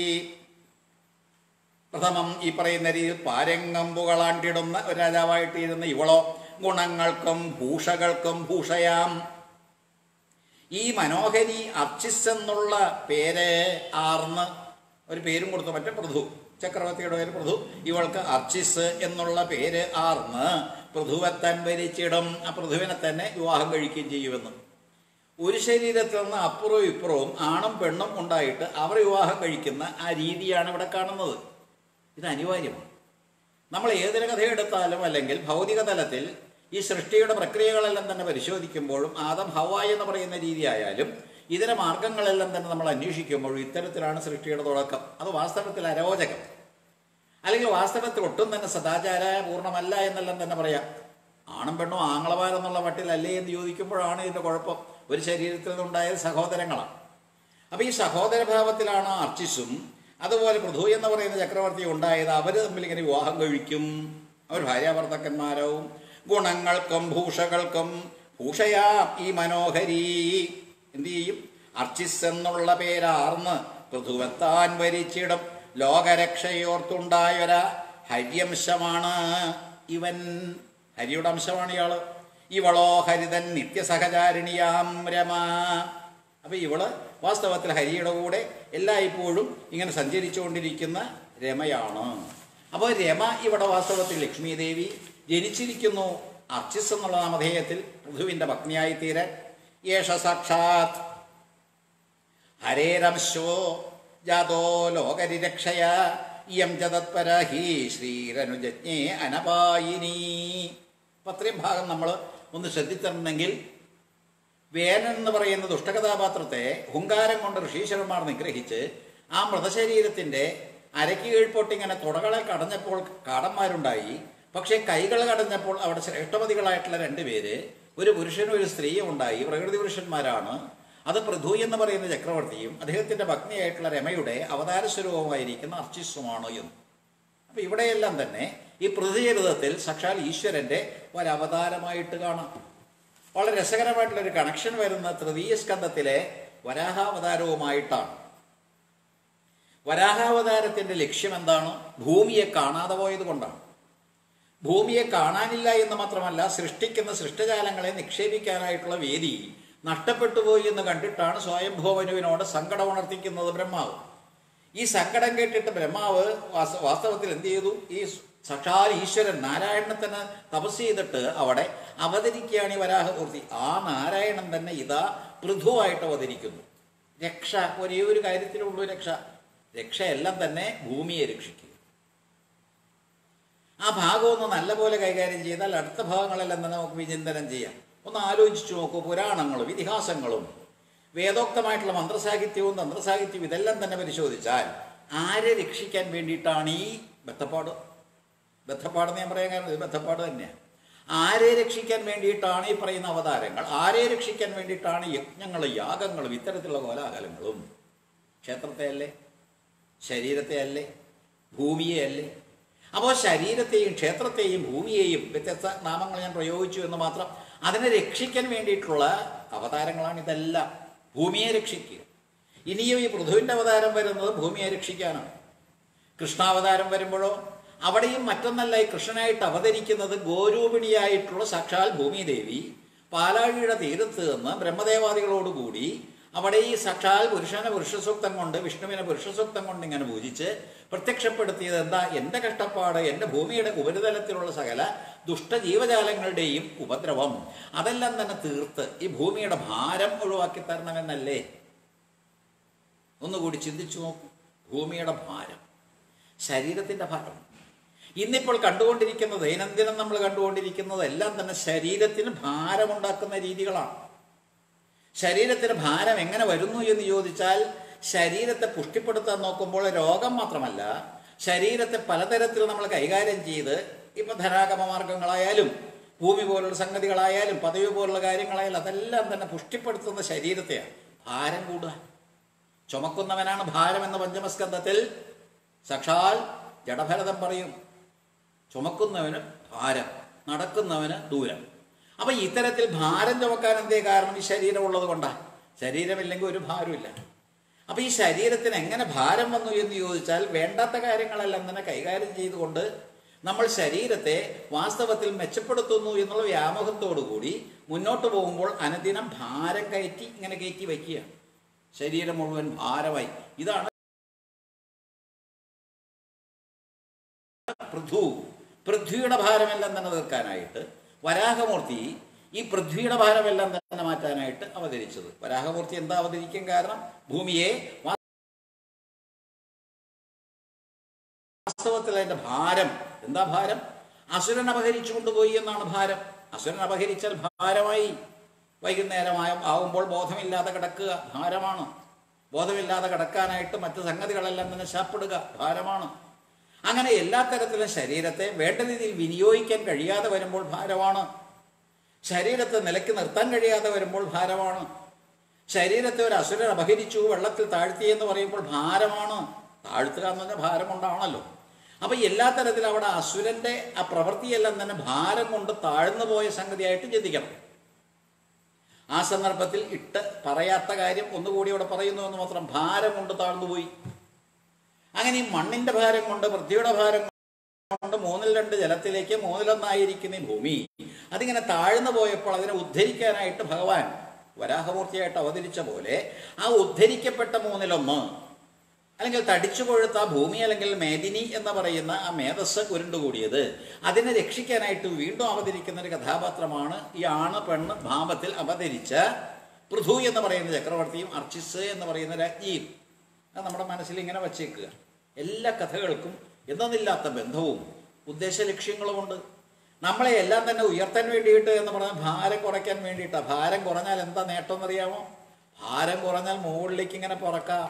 പ്രഥമം ഈ പറയുന്ന രീതിയിൽ പാരംഗം പുകളാണ്ടിടുന്ന ഒരു രാജാവായിട്ടിരുന്ന ഇവളോ ഗുണങ്ങൾക്കും ഭൂഷകൾക്കും ഭൂഷയാം. ഈ മനോഹരി അർച്ചിസ് എന്നുള്ള പേര് ആർന്ന് ഒരു പേരും കൊടുത്തു. മറ്റേ പൃഥു, ചക്രവർത്തിയുടെ പേര് പൃഥു. ഇവൾക്ക് അർച്ചിസ് എന്നുള്ള പേര് ആർന്ന് പൃഥുവത്തൻ വരിച്ചിടും. ആ പൃഥുവിനെ തന്നെ വിവാഹം കഴിക്കുകയും ചെയ്യുമെന്ന്. ഒരു ശരീരത്തിൽ നിന്ന് അപ്പുറവും ഇപ്പുറവും ആണും പെണ്ണും ഉണ്ടായിട്ട് അവർ വിവാഹം കഴിക്കുന്ന ആ രീതിയാണ് ഇവിടെ കാണുന്നത്. ഇത് അനിവാര്യമാണ്. നമ്മൾ ഏതൊരു കഥയെടുത്താലും അല്ലെങ്കിൽ ഭൗതിക തലത്തിൽ ഈ സൃഷ്ടിയുടെ പ്രക്രിയകളെല്ലാം തന്നെ പരിശോധിക്കുമ്പോഴും ആദം ഹവ്വ എന്ന് പറയുന്ന രീതിയായാലും ഇതര മാർഗങ്ങളെല്ലാം തന്നെ നമ്മൾ അന്വേഷിക്കുമ്പോഴും ഇത്തരത്തിലാണ് സൃഷ്ടിയുടെ തുടക്കം. അത് വാസ്തവത്തിൽ അരോചകം, അല്ലെങ്കിൽ വാസ്തവത്തിൽ ഒട്ടും തന്നെ സദാചാര പൂർണ്ണമല്ല എന്നെല്ലാം തന്നെ പറയാം. ആണും പെണ്ണും ആങ്ങളമാരെന്നുള്ള മട്ടിലല്ലേ എന്ന് ചോദിക്കുമ്പോഴാണ് ഇതിൻ്റെ കുഴപ്പം. ഒരു ശരീരത്തിൽ നിന്നുണ്ടായ സഹോദരങ്ങളാണ്. അപ്പോൾ ഈ സഹോദരഭാവത്തിലാണ് അർച്ചിസും അതുപോലെ പൃഥു എന്ന് പറയുന്ന ചക്രവർത്തി ഉണ്ടായത് അവർ തമ്മിൽ ഇങ്ങനെ വിവാഹം കഴിക്കും. അവർ ഭാര്യാഭർത്താക്കന്മാരാവും. ഗുണങ്ങൾക്കും ഭൂഷകൾക്കും ഭൂഷയാ ഈ മനോഹരി എന്തു ചെയ്യും? അർച്ചിസ് എന്നുള്ള പേരാർന്ന് പൃഥുവെത്താൻ വരിച്ചിടും. ലോകരക്ഷയോർത്തുണ്ടായൊര ഹര്യംശമാണ് ഇവൻ. ഹരിയുടെ അംശമാണ് ഇയാള്. ഇവളോ ഹരിതൻ നിത്യസഹചാരിണിയാം രമ. അപ്പൊ ഇവള് വാസ്തവത്തിൽ ഹരിയുടെ കൂടെ എല്ലായ്പ്പോഴും ഇങ്ങനെ സഞ്ചരിച്ചുകൊണ്ടിരിക്കുന്ന രമയാണ്. അപ്പോൾ രമ ഇവിടെ വാസ്തവത്തിൽ ലക്ഷ്മി ദേവി ജനിച്ചിരിക്കുന്നു അർച്ചിസ് എന്നുള്ള നാമധേയത്തിൽ പൃഥുവിന്റെ പത്നിയായി തീരാൻ. യേശ സാക്ഷാത് ഹരേരംശോ ജാതോ ലോകരിരക്ഷയ ഇയം ജതത്പര ഹി ശ്രീരനുജജ്ഞേ അനപായിനി. അപ്പം അത്രയും ഭാഗം നമ്മൾ ഒന്ന് ശ്രദ്ധിച്ചിട്ടുണ്ടെങ്കിൽ വേനൻ എന്ന് പറയുന്ന ദുഷ്ടകഥാപാത്രത്തെ ഹുങ്കാരം കൊണ്ട് ഋഷീശ്വരന്മാർ നിഗ്രഹിച്ച് ആ മൃതശരീരത്തിൻ്റെ അരയ്ക്ക് കീഴ്പോട്ടിങ്ങനെ തുടകളെ കടഞ്ഞപ്പോൾ കാടന്മാരുണ്ടായി. പക്ഷേ കൈകൾ കടഞ്ഞപ്പോൾ അവിടെ ശ്രേഷ്ഠപതികളായിട്ടുള്ള രണ്ടുപേര്, ഒരു പുരുഷനും ഒരു സ്ത്രീയും ഉണ്ടായി. പ്രകൃതി പുരുഷന്മാരാണ്. അത് പൃഥു എന്ന് പറയുന്ന ചക്രവർത്തിയും അദ്ദേഹത്തിൻ്റെ ഭഗ്നിയായിട്ടുള്ള രമയുടെ അവതാര സ്വരൂപമായിരിക്കുന്ന അർച്ചിസുമാണ് എന്ന്. അപ്പം ഇവിടെയെല്ലാം തന്നെ ഈ പൃഥുചരിതത്തിൽ സാക്ഷാൽ ഈശ്വരൻ്റെ ഒരവതാരമായിട്ട് കാണാം. വളരെ രസകരമായിട്ടുള്ളൊരു കണക്ഷൻ വരുന്ന തൃതീയ സ്കന്ധത്തിലെ വരാഹാവതാരവുമായിട്ടാണ്. വരാഹാവതാരത്തിൻ്റെ ലക്ഷ്യം എന്താണ്? ഭൂമിയെ കാണാതെ പോയത് കൊണ്ടാണ്. ഭൂമിയെ കാണാനില്ല എന്ന് മാത്രമല്ല, സൃഷ്ടിക്കുന്ന സൃഷ്ടജാലങ്ങളെ നിക്ഷേപിക്കാനായിട്ടുള്ള വേദി നഷ്ടപ്പെട്ടു പോയി എന്ന് കണ്ടിട്ടാണ് സ്വയംഭൂമനുവിനോട് സങ്കടം ഉണർത്തിക്കുന്നത് ബ്രഹ്മാവ്. ഈ സങ്കടം കേട്ടിട്ട് ബ്രഹ്മാവ് വാസ്തവത്തിൽ എന്ത് ചെയ്തു? ഈ സാക്ഷാൽ ഈശ്വരൻ നാരായണനെ തന്നെ തപസ് ചെയ്തിട്ട് അവിടെ അവതരിക്കുകയാണ് ഈ വരാഹമൂർത്തി. ആ നാരായണൻ തന്നെ ഇതാ പൃഥുവായിട്ട് അവതരിക്കുന്നു. രക്ഷ ഒരേ ഒരു കാര്യത്തിലുള്ളൂ രക്ഷ. രക്ഷയെല്ലാം തന്നെ ഭൂമിയെ രക്ഷിക്കുക. ആ ഭാഗം ഒന്ന് നല്ലപോലെ കൈകാര്യം ചെയ്താൽ അടുത്ത ഭാഗങ്ങളെല്ലാം തന്നെ നമുക്ക് വിചിന്തനം ചെയ്യാം. ഒന്ന് ആലോചിച്ചു നോക്കൂ. പുരാണങ്ങളും ഇതിഹാസങ്ങളും വേദോക്തമായിട്ടുള്ള മന്ത്രസാഹിത്യവും തന്ത്രസാഹിത്യവും ഇതെല്ലാം തന്നെ പരിശോധിച്ചാൽ ആരെ രക്ഷിക്കാൻ വേണ്ടിയിട്ടാണ് ഈ ബദ്ധപ്പാട്? ബദ്ധപ്പാടെന്ന് ഞാൻ പറയാൻ കാരണം ഇത് ബദ്ധപ്പാട് തന്നെയാണ്. ആരെ രക്ഷിക്കാൻ വേണ്ടിയിട്ടാണ് ഈ പറയുന്ന അവതാരങ്ങൾ? ആരെ രക്ഷിക്കാൻ വേണ്ടിയിട്ടാണ് യജ്ഞങ്ങളും യാഗങ്ങളും ഇത്തരത്തിലുള്ള കോലാഹലങ്ങളും? ക്ഷേത്രത്തെ അല്ലേ? ശരീരത്തെ അല്ലേ? ഭൂമിയെ അല്ലേ? അപ്പോൾ ശരീരത്തെയും ക്ഷേത്രത്തെയും ഭൂമിയെയും വ്യത്യസ്ത നാമങ്ങൾ ഞാൻ പ്രയോഗിച്ചു എന്ന് മാത്രം. അതിനെ രക്ഷിക്കാൻ വേണ്ടിയിട്ടുള്ള അവതാരങ്ങളാണ് ഇതെല്ലാം. ഭൂമിയെ രക്ഷിക്കുക. ഇനിയും ഈ പൃഥുവിൻ്റെ അവതാരം വരുന്നത് ഭൂമിയെ രക്ഷിക്കാനാണ്. കൃഷ്ണാവതാരം വരുമ്പോഴോ അവിടെയും മറ്റൊന്നല്ല, ഈ കൃഷ്ണനായിട്ട് അവതരിക്കുന്നത് ഗോരൂപിണിയായിട്ടുള്ള സാക്ഷാൽ ഭൂമിദേവി പാലാഴിയുടെ തീരത്ത് നിന്ന് ബ്രഹ്മദേവാദികളോടുകൂടി അവിടെ ഈ സാക്ഷാൽ പുരുഷനെ പുരുഷസൂക്തം കൊണ്ട് വിഷ്ണുവിനെ പുരുഷസൂക്തം കൊണ്ട് ഇങ്ങനെ പൂജിച്ച് പ്രത്യക്ഷപ്പെടുത്തിയത് എന്താ? എൻ്റെ കഷ്ടപ്പാട്, എൻ്റെ ഭൂമിയുടെ ഉപരിതലത്തിലുള്ള സകല ദുഷ്ടജീവജാലങ്ങളുടെയും ഉപദ്രവം അതെല്ലാം തന്നെ തീർത്ത് ഈ ഭൂമിയുടെ ഭാരം ഒഴിവാക്കി തരണമെന്നല്ലേ? ഒന്നുകൂടി ചിന്തിച്ചു നോക്കൂ. ഭൂമിയുടെ ഭാരം, ശരീരത്തിൻ്റെ ഭാരം. ഇന്നിപ്പോൾ കണ്ടുകൊണ്ടിരിക്കുന്ന ദൈനംദിനം നമ്മൾ കണ്ടുകൊണ്ടിരിക്കുന്നത് എല്ലാം തന്നെ ശരീരത്തിന് ഭാരമുണ്ടാക്കുന്ന രീതികളാണ്. ശരീരത്തിന് ഭാരം എങ്ങനെ വരുന്നു എന്ന് ചോദിച്ചാൽ, ശരീരത്തെ പുഷ്ടിപ്പെടുത്താൻ നോക്കുമ്പോൾ രോഗം മാത്രമല്ല, ശരീരത്തെ പലതരത്തിൽ നമ്മൾ കൈകാര്യം ചെയ്ത് ഇപ്പം ധനാഗമ മാർഗങ്ങളായാലും ഭൂമി പോലുള്ള സംഗതികളായാലും പദവി പോലുള്ള കാര്യങ്ങളായാലും അതെല്ലാം തന്നെ പുഷ്ടിപ്പെടുത്തുന്ന ശരീരത്തെയാണ്. ഭാരം കൂടുക. ചുമക്കുന്നവനാണ് ഭാരം എന്ന പഞ്ചമസ്കന്ധത്തിൽ സാക്ഷാൽ ജഡഭരതം പറയും. ചുമക്കുന്നവന് ഭാരം, നടക്കുന്നവന് ദൂരം. അപ്പം ഇത്തരത്തിൽ ഭാരം ചുമക്കാൻ എന്തേ കാരണം? ഈ ശരീരം ഉള്ളത് കൊണ്ടാണ്. ശരീരമില്ലെങ്കിൽ ഒരു ഭാരമില്ല. അപ്പം ഈ ശരീരത്തിന് എങ്ങനെ ഭാരം വന്നു എന്ന് ചോദിച്ചാൽ, വേണ്ടാത്ത കാര്യങ്ങളെല്ലാം തന്നെ കൈകാര്യം ചെയ്തുകൊണ്ട് നമ്മൾ ശരീരത്തെ വാസ്തവത്തിൽ മെച്ചപ്പെടുത്തുന്നു എന്നുള്ള വ്യാമോഹത്തോടു കൂടി മുന്നോട്ട് പോകുമ്പോൾ അനുദിനം ഭാരം കയറ്റി ഇങ്ങനെ കയറ്റി വയ്ക്കുകയാണ്. ശരീരം മുഴുവൻ ഭാരമായി. ഇതാണ് പൃഥു. പൃഥ്വിയുടെ ഭാരമെല്ലാം തന്നെ തീർക്കാനായിട്ട് വരാഹമൂർത്തി ഈ പൃഥ്വിയുടെ ഭാരമെല്ലാം തന്നെ മാറ്റാനായിട്ട് അവതരിച്ചത്. വരാഹമൂർത്തി എന്താ അവതരിക്കും കാരണം? ഭൂമിയെ വാസ്തവത്തിൽ അതിൻ്റെ ഭാരം എന്താ? ഭാരം അസുരൻ അപഹരിച്ചു കൊണ്ടുപോയി എന്നാണ് ഭാരം. അസുരൻ അപഹരിച്ചാൽ ഭാരമായി. വൈകുന്നേരമായ ആവുമ്പോൾ ബോധമില്ലാതെ കിടക്കുക ഭാരമാണ്. ബോധമില്ലാതെ കിടക്കാനായിട്ട് മറ്റ് സംഗതികളെല്ലാം തന്നെ ശാപ്പെടുക ഭാരമാണ്. അങ്ങനെ എല്ലാ തരത്തിലും ശരീരത്തെ വേണ്ട രീതിയിൽ വിനിയോഗിക്കാൻ കഴിയാതെ വരുമ്പോൾ ഭാരമാണ്. ശരീരത്തെ നിലയ്ക്ക് നിർത്താൻ കഴിയാതെ വരുമ്പോൾ ഭാരമാണ്. ശരീരത്തെ ഒരു അസുരൻ അപഹരിച്ചു, വെള്ളത്തിൽ താഴ്ത്തി എന്ന് പറയുമ്പോൾ ഭാരമാണ്. താഴ്ത്തുക എന്ന് പറഞ്ഞാൽ ഭാരം കൊണ്ടാണല്ലോ. അപ്പം എല്ലാ തരത്തിലും അവിടെ അസുരൻ്റെ ആ പ്രവൃത്തിയെല്ലാം തന്നെ ഭാരം കൊണ്ട് താഴ്ന്നു പോയ സംഗതിയായിട്ട് ചിന്തിക്കണം. ആ സന്ദർഭത്തിൽ ഇട്ട് പറയാത്ത കാര്യം ഒന്നുകൂടി അവിടെ പറയുന്നു എന്ന് മാത്രം, ഭാരം കൊണ്ട് താഴ്ന്നുപോയി. അങ്ങനെ ഈ മണ്ണിൻ്റെ ഭാരം കൊണ്ട്, പൃഥ്വിയുടെ ഭാരം കൊണ്ട് മൂന്നിൽ രണ്ട് ജലത്തിലേക്ക് മൂന്നിലൊന്നായിരിക്കുന്ന ഈ ഭൂമി അതിങ്ങനെ താഴ്ന്നു പോയപ്പോൾ അതിനെ ഉദ്ധരിക്കാനായിട്ട് ഭഗവാൻ വരാഹമൂർത്തിയായിട്ട് അവതരിച്ച പോലെ ആ ഉദ്ധരിക്കപ്പെട്ട മൂന്നിലൊന്ന് അല്ലെങ്കിൽ തടിച്ചു കൊഴുത്ത ആ ഭൂമി അല്ലെങ്കിൽ മേദിനി എന്ന് പറയുന്ന ആ മേധസ് ഉരുണ്ടുകൂടിയത് അതിനെ രക്ഷിക്കാനായിട്ട് വീണ്ടും അവതരിക്കുന്ന ഒരു കഥാപാത്രമാണ് ഈ ആണ് പെണ്ണ് ഭാവത്തിൽ അവതരിച്ച പൃഥു എന്ന് പറയുന്ന ചക്രവർത്തിയും അർച്ചിസ് എന്ന് പറയുന്ന രാജ്ഞിയും. അത് നമ്മുടെ മനസ്സിൽ ഇങ്ങനെ വച്ചേക്കുക. എല്ലാ കഥകൾക്കും എന്തെന്നില്ലാത്ത ബന്ധവും ഉദ്ദേശ ലക്ഷ്യങ്ങളുമുണ്ട്. നമ്മളെ എല്ലാം തന്നെ ഉയർത്താൻ വേണ്ടിയിട്ട് എന്ന് പറഞ്ഞാൽ ഭാരം കുറയ്ക്കാൻ വേണ്ടിയിട്ടാണ്. ഭാരം കുറഞ്ഞാൽ എന്താ നേട്ടം എന്നറിയാമോ? ഭാരം കുറഞ്ഞാൽ മുകളിലേക്ക് ഇങ്ങനെ പറക്കാം.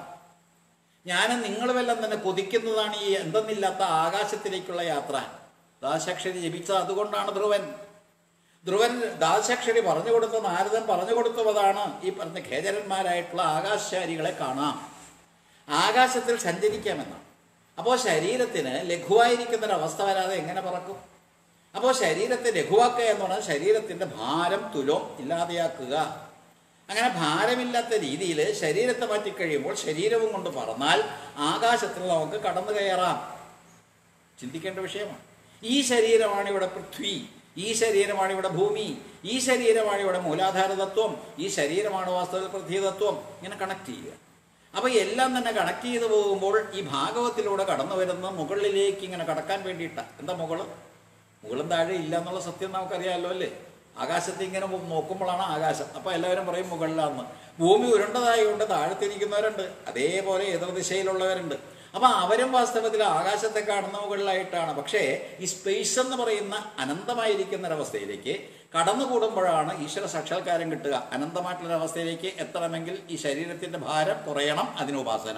ഞാനും നിങ്ങളുമെല്ലാം തന്നെ കൊതിക്കുന്നതാണ് ഈ എന്തെന്നില്ലാത്ത ആകാശത്തിലേക്കുള്ള യാത്ര. ദാശാക്ഷരി ജപിച്ചത് അതുകൊണ്ടാണ്. ധ്രുവൻ ധ്രുവൻ ദാശാക്ഷരി പറഞ്ഞു കൊടുത്ത നാരദൻ പറഞ്ഞു കൊടുത്തതാണ് ഈ പറഞ്ഞ ഖേചരന്മാരായിട്ടുള്ള ആകാശചാരികളെ കാണാം, ആകാശത്തിൽ സഞ്ചരിക്കാമെന്നാണ്. അപ്പോൾ ശരീരത്തിന് ലഘുവായിരിക്കുന്നൊരവസ്ഥ വരാതെ എങ്ങനെ പറക്കും? അപ്പോൾ ശരീരത്തെ ലഘുവാക്കുക എന്ന് പറഞ്ഞാൽ ശരീരത്തിൻ്റെ ഭാരം തുലം ഇല്ലാതെയാക്കുക. അങ്ങനെ ഭാരമില്ലാത്ത രീതിയിൽ ശരീരത്തെ മാറ്റിക്കഴിയുമ്പോൾ ശരീരവും കൊണ്ട് പറന്നാൽ ആകാശത്തിൽ നമുക്ക് കടന്നു കയറാം. ചിന്തിക്കേണ്ട വിഷയമാണ്. ഈ ശരീരമാണ് ഇവിടെ പൃഥ്വി, ഈ ശരീരമാണ് ഇവിടെ ഭൂമി, ഈ ശരീരമാണ് ഇവിടെ മൂലാധാര തത്വം, ഈ ശരീരമാണ് വാസ്തവത്തിൽ പൃഥ്വി തത്വം. ഇങ്ങനെ കണക്ട് ചെയ്യുക. അപ്പോൾ എല്ലാം തന്നെ കണക്ട് ചെയ്ത് പോകുമ്പോൾ ഈ ഭാഗവത്തിലൂടെ കടന്നു വരുന്ന മുകളിലേക്ക് ഇങ്ങനെ കടക്കാൻ വേണ്ടിയിട്ടാണ്. എന്താ മുകള്? മുകളും താഴെ ഇല്ല എന്നുള്ള സത്യം നമുക്കറിയാമല്ലോ അല്ലേ? ആകാശത്ത് ഇങ്ങനെ നോക്കുമ്പോഴാണ് ആകാശം. അപ്പോൾ എല്ലാവരും പറയും മുകളിലാണെന്ന്. ഭൂമി ഉരുണ്ടതായതുകൊണ്ട് താഴത്തിരിക്കുന്നവരുണ്ട്, അതേപോലെ എതിർദിശയിലുള്ളവരുണ്ട്. അപ്പം അവരും വാസ്തവത്തിൽ ആകാശത്തെ കാണുന്ന മുകളിലായിട്ടാണ്. പക്ഷേ ഈ സ്പേസ് എന്ന് പറയുന്ന അനന്തമായിരിക്കുന്ന ഒരവസ്ഥയിലേക്ക് കടന്നുകൂടുമ്പോഴാണ് ഈശ്വര സാക്ഷാത്കാരം കിട്ടുക. അനന്തമായിട്ടുള്ളൊരവസ്ഥയിലേക്ക് എത്തണമെങ്കിൽ ഈ ശരീരത്തിൻ്റെ ഭാരം കുറയണം. അതിന് ഉപാസന.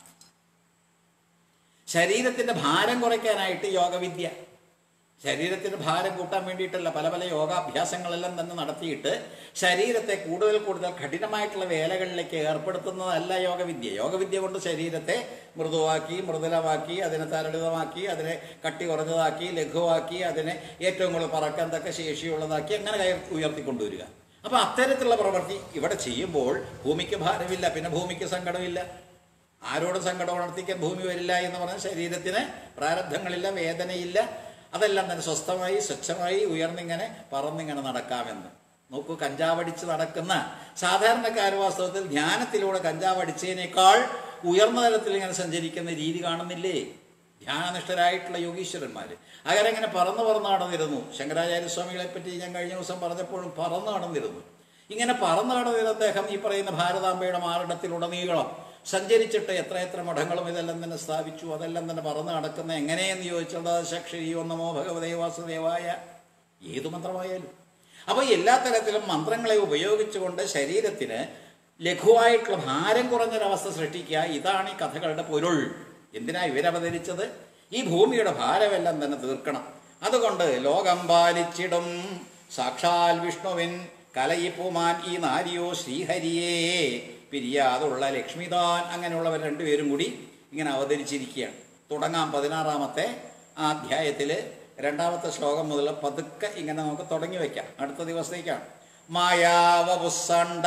ശരീരത്തിൻ്റെ ഭാരം കുറയ്ക്കാനായിട്ട് യോഗവിദ്യ. ശരീരത്തിൻ്റെ ഭാരം കൂട്ടാൻ വേണ്ടിയിട്ടല്ല, പല പല യോഗാഭ്യാസങ്ങളെല്ലാം തന്നെ നടത്തിയിട്ട് ശരീരത്തെ കൂടുതൽ കൂടുതൽ കഠിനമായിട്ടുള്ള വേലകളിലേക്ക് ഏർപ്പെടുത്തുന്നതല്ല യോഗവിദ്യ. യോഗവിദ്യ കൊണ്ട് ശരീരത്തെ മൃദുവാക്കി, മൃദുലമാക്കി, അതിനെ തരളിതമാക്കി, അതിനെ കട്ടി കുറഞ്ഞതാക്കി, ലഘുവാക്കി, അതിനെ ഏറ്റവും കൂടുതൽ പറക്കാൻ തക്ക ശേഷിയുള്ളതാക്കി അങ്ങനെ കയർ ഉയർത്തിക്കൊണ്ടുവരിക. അപ്പോൾ അത്തരത്തിലുള്ള പ്രവൃത്തി ഇവിടെ ചെയ്യുമ്പോൾ ഭൂമിക്ക് ഭാരമില്ല, പിന്നെ ഭൂമിക്ക് സങ്കടമില്ല. ആരോടും സങ്കടം ഉണർത്തിക്കാൻ ഭൂമി വരില്ല എന്ന് പറഞ്ഞാൽ ശരീരത്തിന് പ്രാരബ്ധങ്ങളില്ല, വേദനയില്ല. അതെല്ലാം തന്നെ സ്വസ്ഥമായി സ്വച്ഛമായി ഉയർന്നിങ്ങനെ പറന്നിങ്ങനെ നടക്കാമെന്ന്. നോക്കൂ, കഞ്ചാവടിച്ച് നടക്കുന്ന സാധാരണക്കാർ വാസ്തവത്തിൽ ധ്യാനത്തിലൂടെ കഞ്ചാവടിച്ചതിനേക്കാൾ ഉയർന്ന തലത്തിൽ ഇങ്ങനെ സഞ്ചരിക്കുന്ന രീതി കാണുന്നില്ലേ? ധ്യാനനിഷ്ഠരായിട്ടുള്ള യോഗീശ്വരന്മാർ അവരങ്ങനെ പറന്ന് പറന്ന് നടന്നിരുന്നു. ശങ്കരാചാര്യസ്വാമികളെ പറ്റി ഞാൻ കഴിഞ്ഞ ദിവസം പറഞ്ഞപ്പോഴും പറന്ന് നടന്നിരുന്നു. ഇങ്ങനെ പറന്ന് നടന്നിരുന്ന അദ്ദേഹം ഈ പറയുന്ന ഭാരതാംബയുടെ മാറിടത്തിലുടനീളം സഞ്ചരിച്ചിട്ട് എത്ര എത്ര മഠങ്ങളും ഇതെല്ലാം തന്നെ സ്ഥാപിച്ചു. അതെല്ലാം തന്നെ പറന്ന് നടക്കുന്ന എങ്ങനെയെന്ന് ചോദിച്ചാൽ ദാശാക്ഷരി നമോ ഭഗവതേ വാസുദേവായ ഏതു മന്ത്രമായാലും. അപ്പോൾ എല്ലാ തരത്തിലും മന്ത്രങ്ങളെ ഉപയോഗിച്ചുകൊണ്ട് ശരീരത്തിന് ലഘുവായിട്ടുള്ള ഭാരം കുറഞ്ഞൊരവസ്ഥ സൃഷ്ടിക്കുക. ഇതാണ് ഈ കഥകളുടെ പൊരുൾ. എന്തിനാ ഇവരവതരിച്ചത്? ഈ ഭൂമിയുടെ ഭാരമെല്ലാം തന്നെ തീർക്കണം. അതുകൊണ്ട് ലോകം പാലിച്ചിടും സാക്ഷാൽ വിഷ്ണുവിൻ കലയിപ്പുമാൻ ഈ നാരിയോ ശ്രീഹരിയേ പിരിയാതുള്ള ലക്ഷ്മിതാൻ. അങ്ങനെയുള്ളവർ രണ്ടുപേരും കൂടി ഇങ്ങനെ അവതരിച്ചിരിക്കുകയാണ്. തുടങ്ങാം പതിനാറാമത്തെ ആ അധ്യായത്തിൽ രണ്ടാമത്തെ ശ്ലോകം മുതൽ പതുക്കെ ഇങ്ങനെ നമുക്ക് തുടങ്ങി വയ്ക്കാം. അടുത്ത ദിവസത്തേക്കാണ്. മായാവപുസ്സണ്ഡ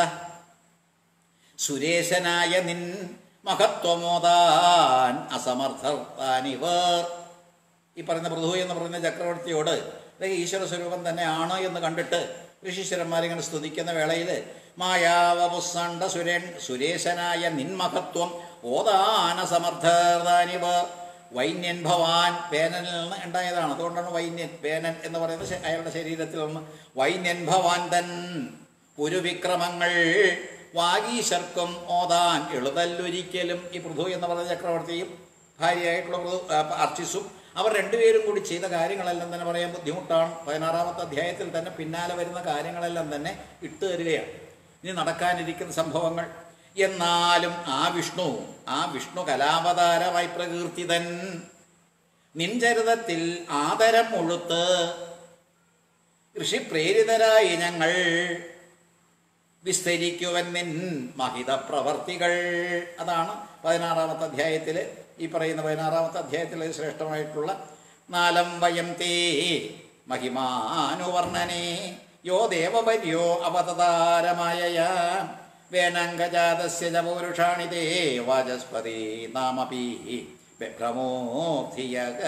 സുരേശനായ നിൻ മഹത്വമോദാൻ അസമർത്ഥർത്താനിവർ. ഈ പറയുന്ന പൃഥു എന്ന് പറയുന്ന ചക്രവർത്തിയോട് ഈശ്വര സ്വരൂപം തന്നെയാണ് എന്ന് കണ്ടിട്ട് ഋഷീശ്വരന്മാരിങ്ങനെ സ്തുതിക്കുന്ന വേളയിൽ മായാവപുസ്സണ്ഡ സുരൻ സുരേശനായ നിൻമഹത്വം ഓദാന സമർത്ഥർത്താനിവർ. വൈന്യൻ ഭവാൻ പേനനിൽ നിന്ന് ഉണ്ടായതാണ്. അതുകൊണ്ടാണ് വൈന്യൻ. പേനൻ എന്ന് പറയുന്നത് അയാളുടെ ശരീരത്തിൽ നിന്ന്. വൈന്യൻ ഭവാൻ തൻ പുരുവിക്രമങ്ങൾ വാഗീശർക്കും ഓതാൻ എളുതല്ലൊരിക്കലും. ഈ പൃഥു എന്ന് പറയുന്ന ചക്രവർത്തിയും ഭാര്യയായിട്ടുള്ള പൃഥു അർച്ചിസും അവർ രണ്ടുപേരും കൂടി ചെയ്ത കാര്യങ്ങളെല്ലാം തന്നെ പറയാൻ ബുദ്ധിമുട്ടാണ്. പതിനാറാമത്തെ അധ്യായത്തിൽ തന്നെ പിന്നാലെ വരുന്ന കാര്യങ്ങളെല്ലാം തന്നെ ഇട്ട് തരികയാണ്. ഇനി നടക്കാനിരിക്കുന്ന സംഭവങ്ങൾ. എന്നാലും ആ വിഷ്ണു ആ വിഷ്ണു കലാവതാരമായി പ്രകീർത്തിതൻ നിൻചരിതത്തിൽ ആദരം മുഴുത്ത് ഋഷിപ്രേരിതരായി ഞങ്ങൾ വിസ്തരിക്കുവൻ നിൻ മഹിത പ്രവർത്തികൾ. അതാണ് പതിനാറാമത്തെ അധ്യായത്തിൽ ഈ പറയുന്ന പതിനാറാമത്തെ അധ്യായത്തിലെ ശ്രേഷ്ഠമായിട്ടുള്ള നാലം വയം തേ മഹിമാനുവർണ്ണനെ യോ ദേവപര്യോ അവതാരമായ വേനങ്കജാതസ്യ ച പൗരുഷാണി തേ വാചസ്പതി നാമപി വിഭ്രമോധിയക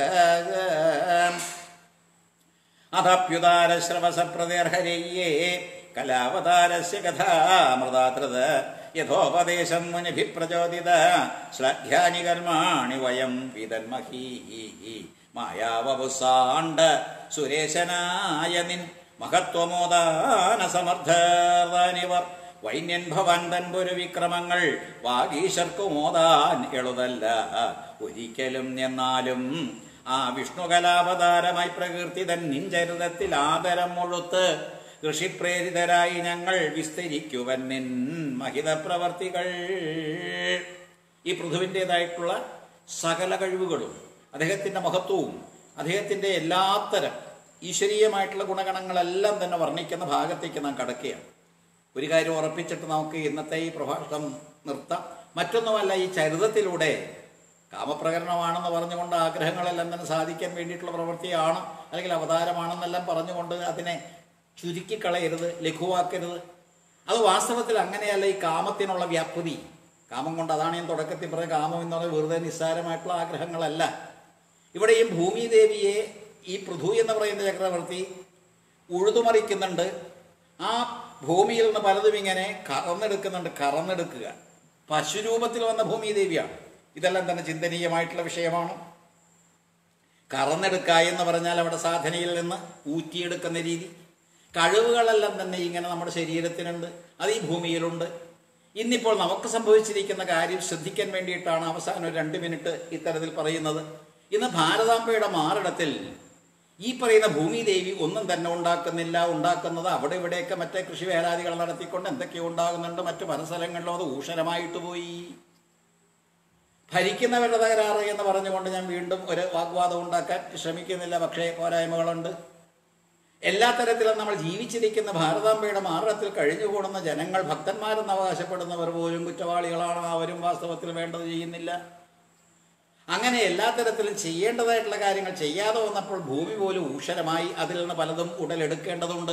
അഥപ്യുതാരശ്രവസപ്രതിർഹരയ്യേ കലാവതാരസ്യ കഥാമൃതാതൃത യഥോപദേശം മുനിഭി പ്രചോദിത ശ്ലാഘ്യാനി കർമാണി വയം വിതന്മഹീ മായാവപുസാണ്ട സുരേശനായ നിൻ മഹത്വമോദാന സമർത്ഥനിവർ വൈന്യൻ ഭവാൻ തൻപൊരു വിക്രമങ്ങൾ വാഗീശർക്കു മോദാൻ എളുതല്ല ഒരിക്കലും. എന്നാലും ആ വിഷ്ണുകലാവതാരമായി പ്രകീർത്തിതൻ നിൻചരിതത്തിൽ ആദരം മുഴുത്ത് ഋഷിപ്രേരിതരായി ഞങ്ങൾ വിസ്തരിക്കുവൻ നിൻ മഹിത പ്രവർത്തികൾ. ഈ പൃഥുവിൻ്റെതായിട്ടുള്ള സകല കഴിവുകളും അദ്ദേഹത്തിൻ്റെ മഹത്വവും അദ്ദേഹത്തിൻ്റെ എല്ലാത്തരം ഈശ്വരീയമായിട്ടുള്ള ഗുണഗണങ്ങളെല്ലാം തന്നെ വർണ്ണിക്കുന്ന ഭാഗത്തേക്ക് നാം കടക്കുകയാണ്. ഒരു കാര്യം ഉറപ്പിച്ചിട്ട് നമുക്ക് ഇന്നത്തെ ഈ പ്രഭാഷണം നിർത്താം. മറ്റൊന്നുമല്ല, ഈ ചരിതത്തിലൂടെ കാമപ്രകരണമാണെന്ന് പറഞ്ഞുകൊണ്ട് ആഗ്രഹങ്ങളെല്ലാം തന്നെ സാധിക്കാൻ വേണ്ടിയിട്ടുള്ള പ്രവൃത്തിയാണ് അല്ലെങ്കിൽ അവതാരമാണെന്നെല്ലാം പറഞ്ഞുകൊണ്ട് അതിനെ ചുരുക്കിക്കളയരുത്, ലഘുവാക്കരുത്. അത് വാസ്തവത്തിൽ അങ്ങനെയല്ല. ഈ കാമത്തിനുള്ള വ്യാപ്തി, കാമം കൊണ്ട് അതാണ് ഞാൻ തുടക്കത്തിൽ പറഞ്ഞ കാമം എന്ന് പറയുന്നത് വെറുതെ നിസ്സാരമായിട്ടുള്ള ആഗ്രഹങ്ങളല്ല. ഇവിടെയും ഭൂമിദേവിയെ ഈ പൃഥു എന്ന് പറയുന്ന ചക്രവർത്തി ഉഴുതുമറിക്കുന്നുണ്ട്. ആ ഭൂമിയിൽ നിന്ന് പലതും ഇങ്ങനെ കറന്നെടുക്കുന്നുണ്ട്. കറന്നെടുക്കുക പശുരൂപത്തിൽ വന്ന ഭൂമിദേവിയാണ്. ഇതെല്ലാം തന്നെ ചിന്തനീയമായിട്ടുള്ള വിഷയമാണ്. കറന്നെടുക്കുക എന്ന് പറഞ്ഞാൽ അവിടെ സാധനയിൽ നിന്ന് ഊറ്റിയെടുക്കുന്ന രീതി. കഴിവുകളെല്ലാം തന്നെ ഇങ്ങനെ നമ്മുടെ ശരീരത്തിനുണ്ട്, അത് ഈ ഭൂമിയിലുണ്ട്. ഇന്നിപ്പോൾ നമുക്ക് സംഭവിച്ചിരിക്കുന്ന കാര്യം ശ്രദ്ധിക്കാൻ വേണ്ടിയിട്ടാണ് അവസാനം ഒരു രണ്ട് മിനിറ്റ് ഇത്തരത്തിൽ പറയുന്നത്. ഇന്ന് ഭാരതാംബയുടെ മാറിടത്തിൽ ഈ പറയുന്ന ഭൂമിദേവി ഒന്നും തന്നെ ഉണ്ടാക്കുന്നില്ല. ഉണ്ടാക്കുന്നത് അവിടെ ഇവിടെയൊക്കെ മറ്റേ കൃഷി വേലാദികൾ നടത്തിക്കൊണ്ട് എന്തൊക്കെയോ ഉണ്ടാകുന്നുണ്ട്. മറ്റു പല സ്ഥലങ്ങളിലും അത് ഊഷരമായിട്ട് പോയി. ഭരിക്കുന്നവരുടെ തകരാറ് എന്ന് പറഞ്ഞുകൊണ്ട് ഞാൻ വീണ്ടും ഒരു വാഗ്വാദം ഉണ്ടാക്കാൻ ശ്രമിക്കുന്നില്ല. പക്ഷേ പോരായ്മകളുണ്ട്. എല്ലാ തരത്തിലും നമ്മൾ ജീവിച്ചിരിക്കുന്ന ഭാരതാംബയുടെ മാറിടത്തിൽ കഴിഞ്ഞുകൂടുന്ന ജനങ്ങൾ, ഭക്തന്മാരെന്ന് അവകാശപ്പെടുന്നവർ പോലും കുറ്റവാളികളാണ്. അവരും വാസ്തവത്തിൽ വേണ്ടത് ചെയ്യുന്നില്ല. അങ്ങനെ എല്ലാ തരത്തിലും ചെയ്യേണ്ടതായിട്ടുള്ള കാര്യങ്ങൾ ചെയ്യാതെ വന്നപ്പോൾ ഭൂമി പോലും ഊഷരമായി. അതിൽ നിന്ന് പലതും ഉടലെടുക്കേണ്ടതുണ്ട്.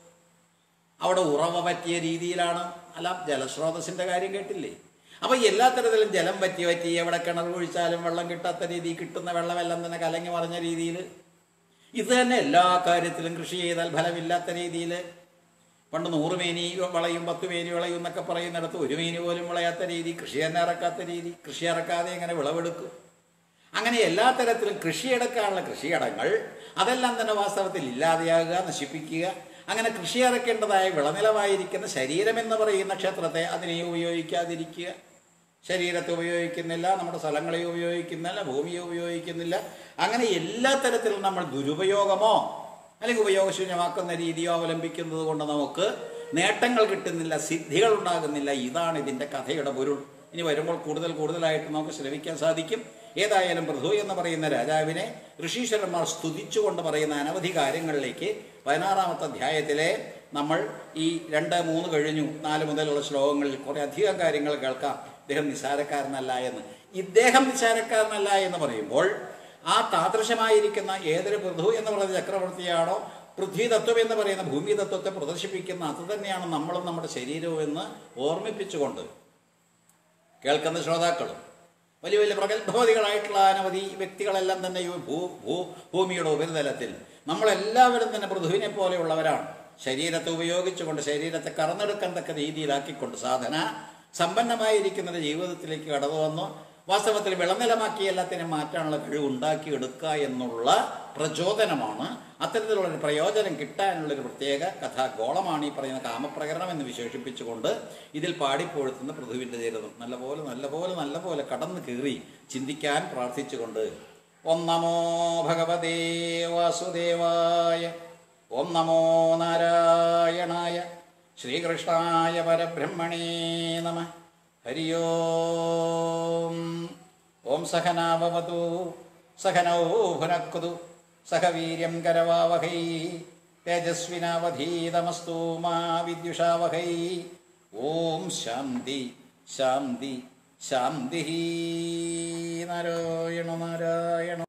അവിടെ ഉറവ പറ്റിയ രീതിയിലാണ്. അല്ല, ജലസ്രോതസ്സിൻ്റെ കാര്യം കേട്ടില്ലേ? അപ്പം എല്ലാ തരത്തിലും ജലം പറ്റി പറ്റി എവിടെ കിണർ കുഴിച്ചാലും വെള്ളം കിട്ടാത്ത രീതി, കിട്ടുന്ന വെള്ളമെല്ലാം തന്നെ കലങ്ങി മറിഞ്ഞ രീതിയിൽ. ഇത് തന്നെ എല്ലാ കാര്യത്തിലും കൃഷി ചെയ്താൽ ഫലമില്ലാത്ത രീതിയിൽ. പണ്ട് നൂറ് മേനി വളയും പത്ത് മേനി വളയും എന്നൊക്കെ പറയുന്നിടത്ത് ഒരു മേനി പോലും വിളയാത്ത രീതി, കൃഷി തന്നെ ഇറക്കാത്ത രീതി. കൃഷി ഇറക്കാതെ എങ്ങനെ വിളവെടുക്കും? അങ്ങനെ എല്ലാ തരത്തിലും കൃഷിയെടുക്കാനുള്ള കൃഷിയിടങ്ങൾ അതെല്ലാം തന്നെ വാസ്തവത്തിൽ ഇല്ലാതെയാകുക, നശിപ്പിക്കുക. അങ്ങനെ കൃഷി ഇറക്കേണ്ടതായ വിളനിലമായിരിക്കുന്ന ശരീരമെന്ന് പറയുന്ന ക്ഷേത്രത്തെ അതിനെ ഉപയോഗിക്കാതിരിക്കുക. ശരീരത്തെ ഉപയോഗിക്കുന്നില്ല, നമ്മുടെ സ്ഥലങ്ങളെ ഉപയോഗിക്കുന്നില്ല, ഭൂമിയെ ഉപയോഗിക്കുന്നില്ല. അങ്ങനെ എല്ലാ തരത്തിലും നമ്മൾ ദുരുപയോഗമോ അല്ലെങ്കിൽ ഉപയോഗശൂന്യമാക്കുന്ന രീതിയോ അവലംബിക്കുന്നത് കൊണ്ട് നമുക്ക് നേട്ടങ്ങൾ കിട്ടുന്നില്ല, സിദ്ധികൾ ഉണ്ടാകുന്നില്ല. ഇതാണ് ഇതിൻ്റെ കഥയുടെ പൊരുൾ. ഇനി വരുമ്പോൾ കൂടുതൽ കൂടുതലായിട്ട് നമുക്ക് ശ്രമിക്കാൻ സാധിക്കും. ഏതായാലും പൃഥു എന്ന് പറയുന്ന രാജാവിനെ ഋഷീശ്വരന്മാർ സ്തുതിച്ചുകൊണ്ട് പറയുന്ന അനവധി കാര്യങ്ങളിലേക്ക് പതിനാറാമത്തെ അധ്യായത്തിലെ നമ്മൾ ഈ രണ്ട് മൂന്ന് കഴിഞ്ഞു നാല് മുതലുള്ള ശ്ലോകങ്ങളിൽ കുറേ അധികം കാര്യങ്ങൾ കേൾക്കാം. ഇദ്ദേഹം നിസ്സാരക്കാരനല്ല എന്ന്. ഇദ്ദേഹം നിസ്സാരക്കാരനല്ല എന്ന് പറയുമ്പോൾ ആ താദൃശമായിരിക്കുന്ന ഏതൊരു പൃഥു എന്ന് പറയുന്ന ചക്രവർത്തിയാണോ പൃഥ്വിതത്വം എന്ന് പറയുന്ന ഭൂമി തത്വത്തെ പ്രദർശിപ്പിക്കുന്ന അത് തന്നെയാണ് നമ്മളും നമ്മുടെ ശരീരവും എന്ന് ഓർമ്മിപ്പിച്ചുകൊണ്ട് കേൾക്കുന്ന ശ്രോതാക്കളും വലിയ വലിയ പ്രഗത്ഭവതികളായിട്ടുള്ള അനവധി വ്യക്തികളെല്ലാം തന്നെ ഈ ഭൂ ഭൂ ഭൂമിയുടെ ഉപരിതലത്തിൽ നമ്മളെല്ലാവരും തന്നെ പൃഥുവിനെ പോലെയുള്ളവരാണ്. ശരീരത്തെ ഉപയോഗിച്ചുകൊണ്ട് ശരീരത്തെ കറന്നെടുക്കാൻ തക്ക രീതിയിലാക്കിക്കൊണ്ട് സാധന സമ്പന്നമായിരിക്കുന്ന ജീവിതത്തിലേക്ക് കടന്നു വന്നു വാസ്തവത്തിൽ വിളനിലമാക്കി എല്ലാത്തിനും മാറ്റാനുള്ള കഴിവ് ഉണ്ടാക്കിയെടുക്കുക എന്നുള്ള പ്രചോദനമാണ്. അത്തരത്തിലുള്ളൊരു പ്രയോജനം കിട്ടാനുള്ളൊരു പ്രത്യേക കഥാഗോളമാണ് ഈ പറയുന്ന കാമപ്രകരണം എന്ന് വിശേഷിപ്പിച്ചുകൊണ്ട് ഇതിൽ പാടിപ്പോഴുത്തുന്ന പൃഥുവിൻ്റെ ചരിതം നല്ലപോലെ നല്ലപോലെ നല്ലപോലെ കടന്നു കയറി ചിന്തിക്കാൻ പ്രാർത്ഥിച്ചുകൊണ്ട് ഓം നമോ ഭഗവതേ വാസുദേവായ, ഓം നമോ നാരായണായ, ശ്രീകൃഷ്ണായ പരബ്രഹ്മണേ നമഃ. ഹരി ഓം. ഓം സഹനാവവതു സഹനൗ ഭുനക്തു സഹ വീര്യം കരവാവഹൈ തേജസ്വിനാവധീതമസ്തു മാ വിദ്യുഷാവഹൈ. ഓം ശാന്തി ശാന്തി ശാന്തി. നാരായണ നാരായണ.